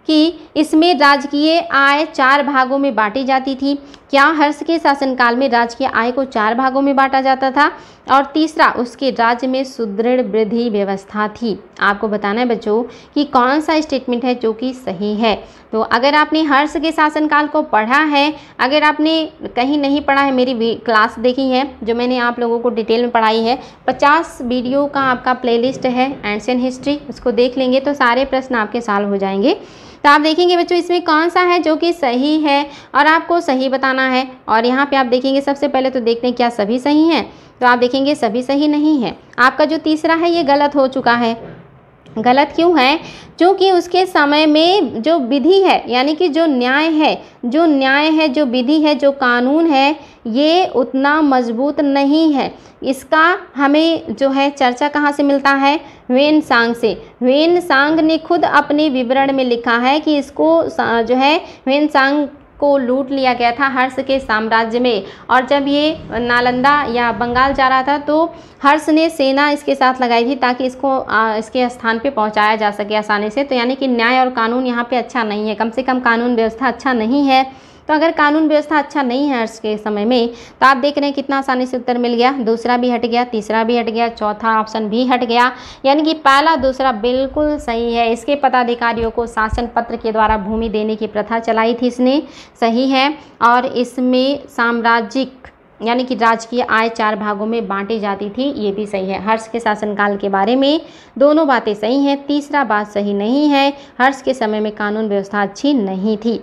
कि इसमें राजकीय आय 4 भागों में बांटी जाती थी। क्या हर्ष के शासनकाल में राजकीय आय को 4 भागों में बांटा जाता था? और तीसरा, उसके राज्य में सुदृढ़ वृद्धि व्यवस्था थी। आपको बताना है बच्चों कि कौन सा स्टेटमेंट है जो कि सही है। तो अगर आपने हर्ष के शासनकाल को पढ़ा है, अगर आपने कहीं नहीं पढ़ा है, मेरी क्लास देखी है जो मैंने आप लोगों को डिटेल में पढ़ाई है, 50 वीडियो का आपका प्लेलिस्ट है एंशिएंट हिस्ट्री, उसको देख लेंगे तो सारे प्रश्न आपके सॉल्व हो जाएंगे। तो आप देखेंगे बच्चों इसमें कौन सा है जो कि सही है और आपको सही बताना है। और यहाँ पे आप देखेंगे सबसे पहले तो देखते हैं क्या सभी सही हैं, तो आप देखेंगे सभी सही नहीं है। आपका जो तीसरा है ये गलत हो चुका है। गलत क्यों है? क्योंकि उसके समय में जो विधि है, यानी कि जो न्याय है, जो विधि है, जो कानून है, ये उतना मजबूत नहीं है। इसका हमें जो है चर्चा कहाँ से मिलता है? ह्वेन सांग से। ह्वेन सांग ने खुद अपने विवरण में लिखा है कि इसको जो है ह्वेन सांग को लूट लिया गया था हर्ष के साम्राज्य में, और जब ये नालंदा या बंगाल जा रहा था तो हर्ष ने सेना इसके साथ लगाई थी ताकि इसको इसके स्थान पे पहुंचाया जा सके आसानी से। तो यानी कि न्याय और कानून यहाँ पे अच्छा नहीं है, कम से कम कानून व्यवस्था अच्छा नहीं है। तो अगर कानून व्यवस्था अच्छा नहीं है हर्ष के समय में, तो आप देख रहे हैं कितना आसानी से उत्तर मिल गया। दूसरा भी हट गया, तीसरा भी हट गया, चौथा ऑप्शन भी हट गया, यानी कि पहला दूसरा बिल्कुल सही है। इसके पदाधिकारियों को शासन पत्र के द्वारा भूमि देने की प्रथा चलाई थी इसने, सही है। और इसमें साम्राज्यिक यानी कि राजकीय आय 4 भागों में बांटी जाती थी, ये भी सही है। हर्ष के शासनकाल के बारे में दोनों बातें सही हैं, तीसरा बात सही नहीं है, हर्ष के समय में कानून व्यवस्था अच्छी नहीं थी।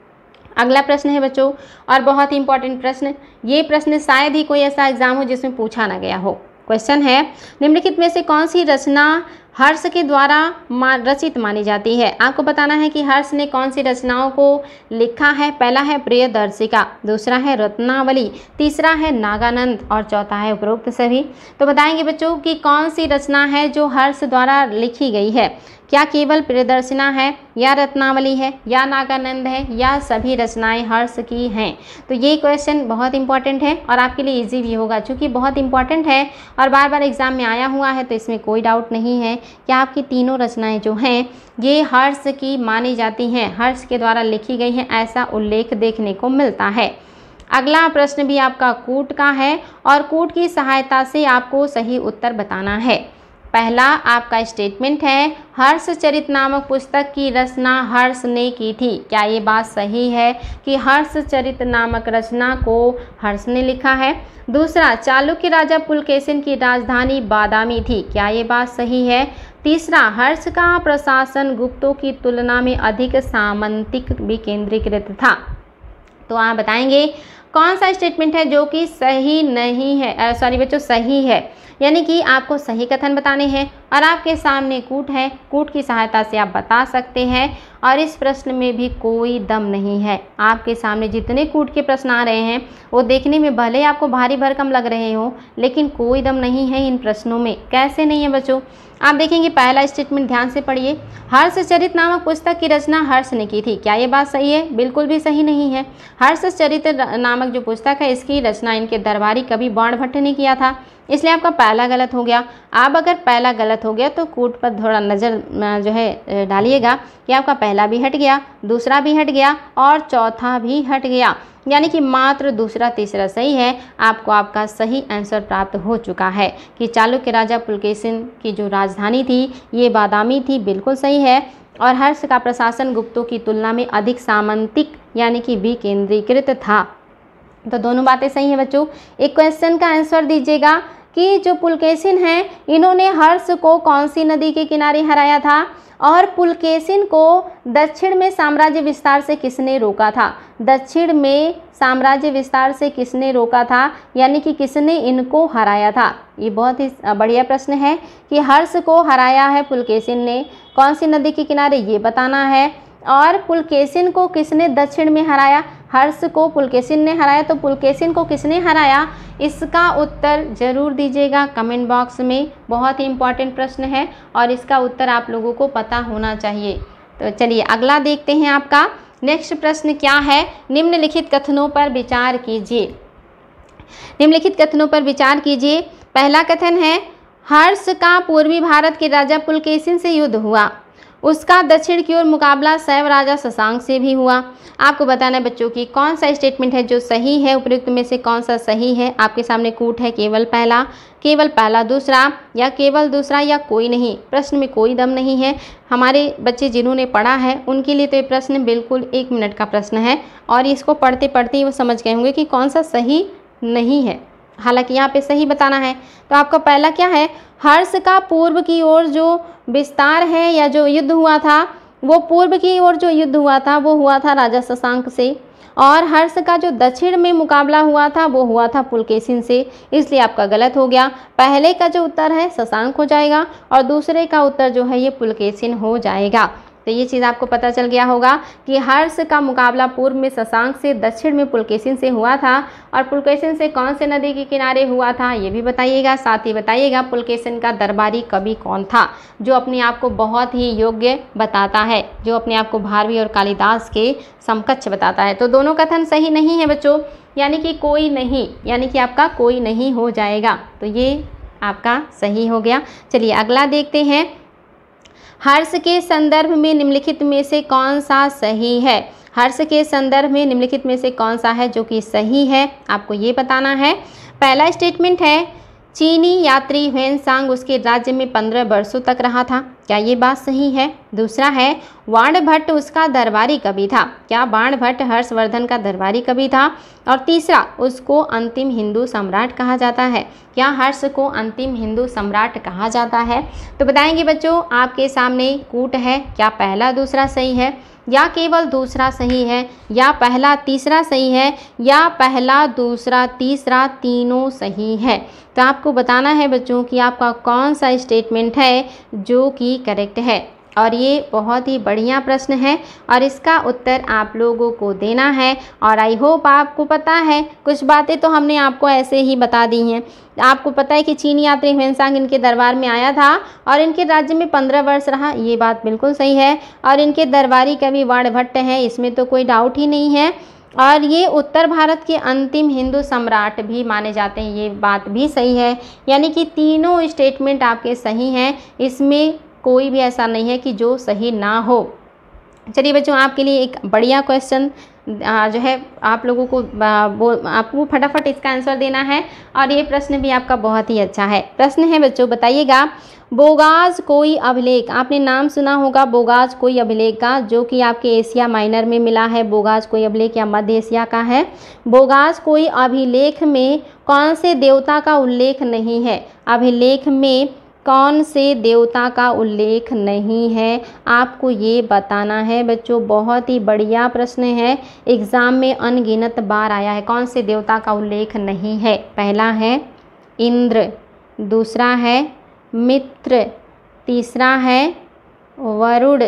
अगला प्रश्न है बच्चों, और बहुत ही इंपॉर्टेंट प्रश्न, ये प्रश्न शायद ही कोई ऐसा एग्जाम हो जिसमें पूछा ना गया हो। क्वेश्चन है, निम्नलिखित में से कौन सी रचना हर्ष के द्वारा रचित मानी जाती है? आपको बताना है कि हर्ष ने कौन सी रचनाओं को लिखा है। पहला है प्रियदर्शिका, दूसरा है रत्नावली, तीसरा है नागानंद और चौथा है उपरोक्त सभी। तो बताएंगे बच्चों कि कौन सी रचना है जो हर्ष द्वारा लिखी गई है। क्या केवल प्रियदर्शना है, या रत्नावली है, या नागानंद है, या सभी रचनाएं हर्ष की हैं? तो ये क्वेश्चन बहुत इंपॉर्टेंट है और आपके लिए इजी भी होगा, क्योंकि बहुत इंपॉर्टेंट है और बार बार एग्जाम में आया हुआ है, तो इसमें कोई डाउट नहीं है कि आपकी तीनों रचनाएं जो हैं ये हर्ष की मानी जाती हैं, हर्ष के द्वारा लिखी गई हैं, ऐसा उल्लेख देखने को मिलता है। अगला प्रश्न भी आपका कूट का है और कूट की सहायता से आपको सही उत्तर बताना है। पहला आपका स्टेटमेंट है, हर्षचरित नामक पुस्तक की रचना हर्ष ने की थी। क्या ये बात सही है कि हर्षचरित नामक रचना को हर्ष ने लिखा है? दूसरा, चालुक्य राजा पुलकेशिन की राजधानी बादामी थी। क्या ये बात सही है? तीसरा, हर्ष का प्रशासन गुप्तों की तुलना में अधिक सामंतिक विकेंद्रीकृत था। तो आप बताएंगे कौन सा स्टेटमेंट है जो कि सही नहीं है, सॉरी बच्चों सही है, यानी कि आपको सही कथन बताने हैं। और आपके सामने कूट है, कूट की सहायता से आप बता सकते हैं और इस प्रश्न में भी कोई दम नहीं है। आपके सामने जितने कूट के प्रश्न आ रहे हैं वो देखने में भले आपको भारी भरकम लग रहे हो, लेकिन कोई दम नहीं है इन प्रश्नों में। कैसे नहीं है बच्चों? आप देखेंगे पहला स्टेटमेंट ध्यान से पढ़िए, हर्षचरित नामक पुस्तक की रचना हर्ष ने की थी। क्या ये बात सही है? बिल्कुल भी सही नहीं है। हर्षचरित नामक जो पुस्तक है इसकी रचना इनके दरबारी कवि बाणभट्ट ने किया था, इसलिए आपका पहला गलत हो गया। अब अगर पहला गलत हो गया तो कूट पर थोड़ा नज़र जो है डालिएगा कि आपका पहला भी हट गया, दूसरा भी हट गया और चौथा भी हट गया, यानी कि मात्र दूसरा तीसरा सही है। आपको आपका सही आंसर प्राप्त हो चुका है कि चालुक्य राजा पुलकेशिन की जो राजधानी थी ये बादामी थी, बिल्कुल सही है। और हर्ष का प्रशासन गुप्तों की तुलना में अधिक सामंतिक यानी कि विकेंद्रीकृत था। तो दोनों बातें सही हैं बच्चों। एक क्वेश्चन का आंसर दीजिएगा कि जो पुलकेशिन हैं इन्होंने हर्ष को कौन सी नदी के किनारे हराया था, और पुलकेशिन को दक्षिण में साम्राज्य विस्तार से किसने रोका था? दक्षिण में साम्राज्य विस्तार से किसने रोका था, यानी कि किसने इनको हराया था? ये बहुत ही बढ़िया प्रश्न है कि हर्ष को हराया है पुलकेशिन ने, कौन सी नदी के किनारे ये बताना है। और पुलकेशिन को किसने दक्षिण में हराया? हर्ष को पुलकेशिन ने हराया, तो पुलकेशिन को किसने हराया? इसका उत्तर जरूर दीजिएगा कमेंट बॉक्स में। बहुत ही इम्पॉर्टेंट प्रश्न है और इसका उत्तर आप लोगों को पता होना चाहिए। तो चलिए अगला देखते हैं। आपका नेक्स्ट प्रश्न क्या है? निम्नलिखित कथनों पर विचार कीजिए। निम्नलिखित कथनों पर विचार कीजिए। पहला कथन है, हर्ष का पूर्वी भारत के राजा पुलकेशिन से युद्ध हुआ। उसका दक्षिण की ओर मुकाबला शैव राजा शशांक से भी हुआ। आपको बताना है बच्चों की कौन सा स्टेटमेंट है जो सही है, उपयुक्त में से कौन सा सही है। आपके सामने कूट है केवल पहला दूसरा, या केवल दूसरा, या कोई नहीं। प्रश्न में कोई दम नहीं है। हमारे बच्चे जिन्होंने पढ़ा है उनके लिए तो ये प्रश्न बिल्कुल 1 मिनट का प्रश्न है और इसको पढ़ते पढ़ते ही वो समझ गए होंगे कि कौन सा सही नहीं है। हालांकि यहाँ पे सही बताना है। तो आपका पहला क्या है, हर्ष का पूर्व की ओर जो विस्तार है या जो युद्ध हुआ था, वो पूर्व की ओर जो युद्ध हुआ था वो हुआ था राजा शशांक से, और हर्ष का जो दक्षिण में मुकाबला हुआ था वो हुआ था पुलकेशिन से। इसलिए आपका गलत हो गया। पहले का जो उत्तर है शशांक हो जाएगा और दूसरे का उत्तर जो है ये पुलकेशिन हो जाएगा। तो ये चीज़ आपको पता चल गया होगा कि हर्ष का मुकाबला पूर्व में शशांक से, दक्षिण में पुलकेशिन से हुआ था। और पुलकेशिन से कौन से नदी के किनारे हुआ था ये भी बताइएगा। साथ ही बताइएगा पुलकेशिन का दरबारी कवि कौन था, जो अपने आप को बहुत ही योग्य बताता है, जो अपने आप को भारवी और कालिदास के समकक्ष बताता है। तो दोनों कथन सही नहीं है बच्चों, यानी कि कोई नहीं, यानी कि आपका कोई नहीं हो जाएगा। तो ये आपका सही हो गया। चलिए अगला देखते हैं। हर्ष के संदर्भ में निम्नलिखित में से कौन सा सही है। हर्ष के संदर्भ में निम्नलिखित में से कौन सा है जो कि सही है, आपको ये बताना है। पहला स्टेटमेंट है चीनी यात्री ह्वेनसांग उसके राज्य में 15 वर्षों तक रहा था। क्या ये बात सही है। दूसरा है बाणभट्ट उसका दरबारी कवि था। क्या बाणभट्ट हर्षवर्धन का दरबारी कवि था। और तीसरा, उसको अंतिम हिंदू सम्राट कहा जाता है। क्या हर्ष को अंतिम हिंदू सम्राट कहा जाता है। तो बताएंगे बच्चों, आपके सामने कूट है। क्या पहला दूसरा सही है, या केवल दूसरा सही है, या पहला तीसरा सही है, या पहला दूसरा तीसरा तीनों सही है। तो आपको बताना है बच्चों कि आपका कौन सा स्टेटमेंट है जो कि करेक्ट है। और ये बहुत ही बढ़िया प्रश्न है और इसका उत्तर आप लोगों को देना है। और आई होप आपको पता है, कुछ बातें तो हमने आपको ऐसे ही बता दी हैं। आपको पता है कि चीनी यात्री ह्वेनसांग इनके दरबार में आया था और इनके राज्य में 15 वर्ष रहा, ये बात बिल्कुल सही है। और इनके दरबारी कवि बाणभट्ट हैं, इसमें तो कोई डाउट ही नहीं है। और ये उत्तर भारत के अंतिम हिंदू सम्राट भी माने जाते हैं, ये बात भी सही है। यानी कि तीनों स्टेटमेंट आपके सही हैं, इसमें कोई भी ऐसा नहीं है कि जो सही ना हो। चलिए बच्चों, आपके लिए एक बढ़िया क्वेश्चन जो है आप लोगों को आपको फटाफट इसका आंसर देना है। और ये प्रश्न भी आपका बहुत ही अच्छा है। प्रश्न है बच्चों, बताइएगा बोगाज कोई अभिलेख। आपने नाम सुना होगा बोगाज कोई अभिलेख का, जो कि आपके एशिया माइनर में मिला है। बोगाज कोई अभिलेख या मध्य एशिया का है। बोगाज कोई अभिलेख में कौन से देवता का उल्लेख नहीं है। अभिलेख में कौन से देवता का उल्लेख नहीं है, आपको ये बताना है बच्चों। बहुत ही बढ़िया प्रश्न है, एग्ज़ाम में अनगिनत बार आया है। कौन से देवता का उल्लेख नहीं है। पहला है इंद्र, दूसरा है मित्र, तीसरा है वरुण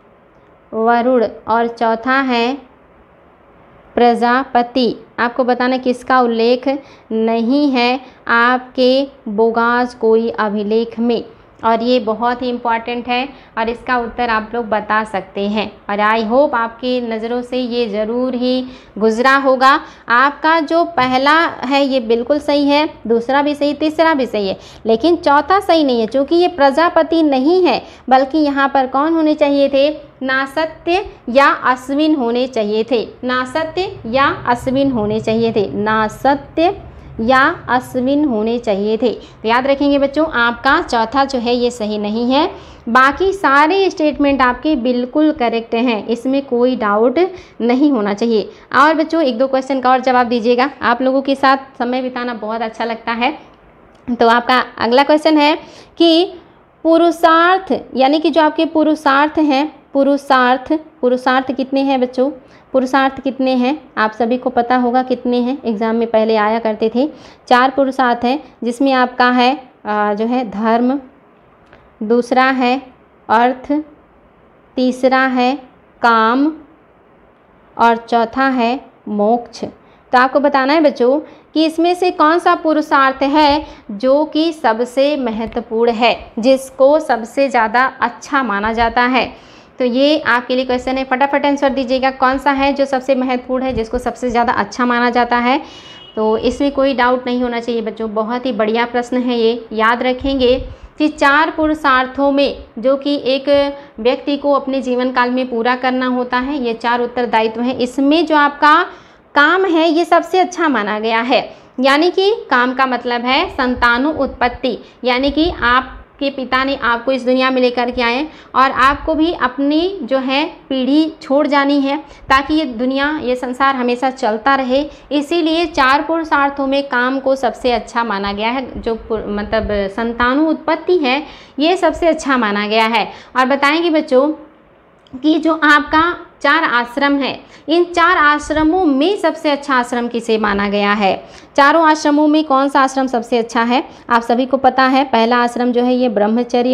और चौथा है प्रजापति। आपको बताना किसका उल्लेख नहीं है आपके बोगाज कोई अभिलेख में। और ये बहुत ही इम्पॉर्टेंट है और इसका उत्तर आप लोग बता सकते हैं। और आई होप आपकी नज़रों से ये ज़रूर ही गुजरा होगा। आपका जो पहला है ये बिल्कुल सही है, दूसरा भी सही, तीसरा भी सही है, लेकिन चौथा सही नहीं है, क्योंकि ये प्रजापति नहीं है, बल्कि यहाँ पर कौन होने चाहिए थे, नासत्य या अश्विन होने चाहिए थे। नासत्य या अश्विन होने चाहिए थे। नासत्य या अश्विन होने चाहिए थे। तो याद रखेंगे बच्चों, आपका चौथा जो है ये सही नहीं है। बाकी सारे स्टेटमेंट आपके बिल्कुल करेक्ट हैं, इसमें कोई डाउट नहीं होना चाहिए। और बच्चों 1-2 क्वेश्चन का और जवाब दीजिएगा। आप लोगों के साथ समय बिताना बहुत अच्छा लगता है। तो आपका अगला क्वेश्चन है कि पुरुषार्थ, यानी कि जो आपके पुरुषार्थ हैं, पुरुषार्थ कितने हैं बच्चों। पुरुषार्थ कितने हैं आप सभी को पता होगा कितने हैं, एग्ज़ाम में पहले आया करते थे। 4 पुरुषार्थ हैं, जिसमें आपका है जो है धर्म, दूसरा है अर्थ, तीसरा है काम और चौथा है मोक्ष। तो आपको बताना है बच्चों कि इसमें से कौन सा पुरुषार्थ है जो कि सबसे महत्वपूर्ण है, जिसको सबसे ज़्यादा अच्छा माना जाता है। तो ये आपके लिए क्वेश्चन है, फटाफट आंसर दीजिएगा। कौन सा है जो सबसे महत्वपूर्ण है, जिसको सबसे ज़्यादा अच्छा माना जाता है। तो इसमें कोई डाउट नहीं होना चाहिए बच्चों, बहुत ही बढ़िया प्रश्न है ये। याद रखेंगे कि 4 पुरुषार्थों में जो कि एक व्यक्ति को अपने जीवन काल में पूरा करना होता है, ये 4 उत्तरदायित्व हैं, इसमें जो आपका काम है ये सबसे अच्छा माना गया है। यानी कि काम का मतलब है संतानु उत्पत्ति, यानी कि आपके पिता ने आपको इस दुनिया में लेकर के आए और आपको भी अपनी जो है पीढ़ी छोड़ जानी है ताकि ये दुनिया, ये संसार हमेशा चलता रहे। इसीलिए 4 पुरुषार्थों में काम को सबसे अच्छा माना गया है। जो मतलब संतानु उत्पत्ति है ये सबसे अच्छा माना गया है। और बताएंगे बच्चों कि जो आपका 4 आश्रम है, इन 4 आश्रमों में सबसे अच्छा आश्रम किसे माना गया है? चारों आश्रमों में कौन सा आश्रम सबसे अच्छा है? आप सभी को पता है, पहला आश्रम जो है ये ब्रह्मचर्य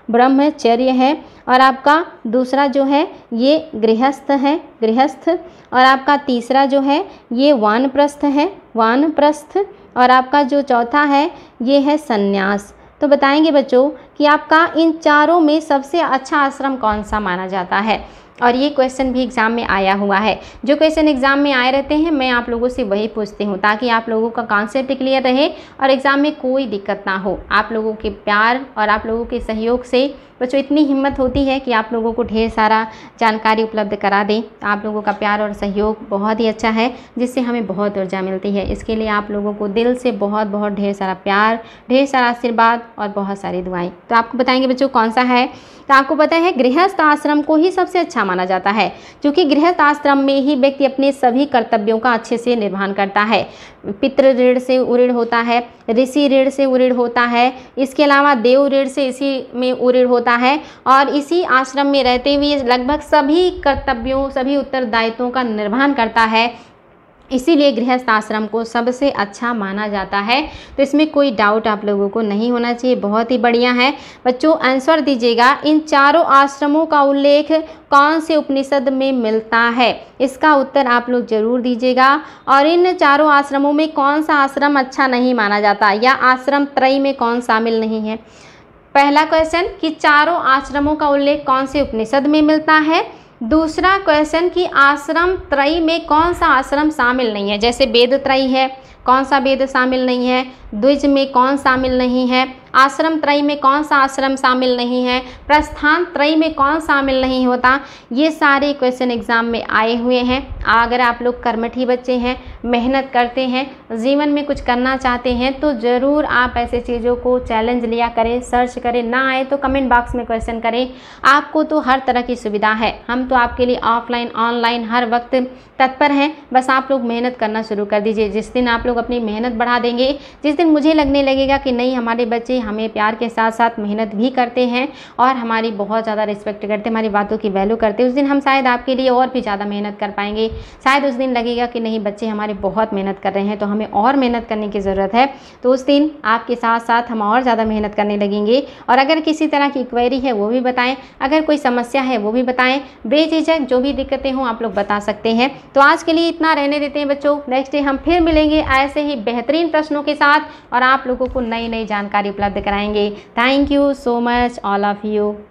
है और आपका दूसरा जो है ये गृहस्थ है, गृहस्थ, और आपका तीसरा जो है ये वानप्रस्थ है, वानप्रस्थ, और आपका जो चौथा है ये है संन्यास। तो बताएंगे बच्चों कि आपका इन चारों में सबसे अच्छा आश्रम कौन सा माना जाता है? और ये क्वेश्चन भी एग्ज़ाम में आया हुआ है। जो क्वेश्चन एग्ज़ाम में आए रहते हैं मैं आप लोगों से वही पूछती हूँ ताकि आप लोगों का कॉन्सेप्ट क्लियर रहे और एग्ज़ाम में कोई दिक्कत ना हो। आप लोगों के प्यार और आप लोगों के सहयोग से बच्चों इतनी हिम्मत होती है कि आप लोगों को ढेर सारा जानकारी उपलब्ध करा दें। आप लोगों का प्यार और सहयोग बहुत ही अच्छा है जिससे हमें बहुत ऊर्जा मिलती है। इसके लिए आप लोगों को दिल से बहुत बहुत ढेर सारा प्यार, ढेर सारा आशीर्वाद और बहुत सारी दुआएं। तो आपको बताएंगे बच्चों कौन सा है? तो आपको पता है गृहस्थ आश्रम को ही सबसे अच्छा माना जाता है क्योंकि गृहस्थ आश्रम में ही व्यक्ति अपने सभी कर्तव्यों का अच्छे से निर्वहन करता है। पितृ ऋण से उऋण होता है, ऋषि ऋण से उऋण होता है, इसके अलावा देव ऋण से इसी में उऋण होता है और इसी आश्रम में रहते हुए लगभग सभी कर्तव्यों, सभी उत्तरदायित्वों का निर्वहन करता है। इसीलिए गृहस्थ आश्रम को सबसे अच्छा माना जाता है। तो इसमें कोई डाउट आप लोगों को नहीं होना चाहिए। बहुत ही बढ़िया है बच्चों, आंसर दीजिएगा। इन चारों आश्रमों का उल्लेख कौन से उपनिषद में मिलता है? इसका उत्तर आप लोग जरूर दीजिएगा। और इन चारों आश्रमों में कौन सा आश्रम अच्छा नहीं माना जाता या आश्रम त्रयी में कौन शामिल नहीं है? पहला क्वेश्चन कि चारों आश्रमों का उल्लेख कौन से उपनिषद में मिलता है। दूसरा क्वेश्चन कि आश्रम त्रयी में कौन सा आश्रम शामिल नहीं है। जैसे वेद त्रयी है, कौन सा वेद शामिल नहीं है? द्विज में कौन शामिल नहीं है? आश्रम त्रयी में कौन सा आश्रम शामिल नहीं है? प्रस्थान त्रयी में कौन शामिल नहीं होता? ये सारे क्वेश्चन एग्जाम में आए हुए हैं। अगर आप लोग कर्मठी बच्चे हैं, मेहनत करते हैं, जीवन में कुछ करना चाहते हैं तो ज़रूर आप ऐसे चीज़ों को चैलेंज लिया करें, सर्च करें। ना आए तो कमेंट बॉक्स में क्वेश्चन करें। आपको तो हर तरह की सुविधा है, हम तो आपके लिए ऑफलाइन ऑनलाइन हर वक्त तत्पर हैं। बस आप लोग मेहनत करना शुरू कर दीजिए। जिस दिन आप लोग अपनी मेहनत बढ़ा देंगे, जिस दिन मुझे लगने लगेगा कि नहीं हमारे बच्चे हमें प्यार के साथ साथ मेहनत भी करते हैं और हमारी बहुत ज़्यादा रिस्पेक्ट करते हैं, हमारी बातों की वैल्यू करते हैं, उस दिन हम शायद आपके लिए और भी ज़्यादा मेहनत कर पाएंगे। शायद उस दिन लगेगा कि नहीं बच्चे हमारे बहुत मेहनत कर रहे हैं तो हमें और मेहनत करने की ज़रूरत है। तो उस दिन आपके साथ साथ हम और ज़्यादा मेहनत करने लगेंगे। और अगर किसी तरह की क्वेरी है वो भी बताएं, अगर कोई समस्या है वो भी बताएं। बेझिझक जो भी दिक्कतें हों आप लोग बता सकते हैं। तो आज के लिए इतना रहने देते हैं बच्चों। नेक्स्ट डे हम फिर मिलेंगे ऐसे ही बेहतरीन प्रश्नों के साथ और आप लोगों को नई नई जानकारी उपलब्ध कराएंगे। Thank you so much all of you.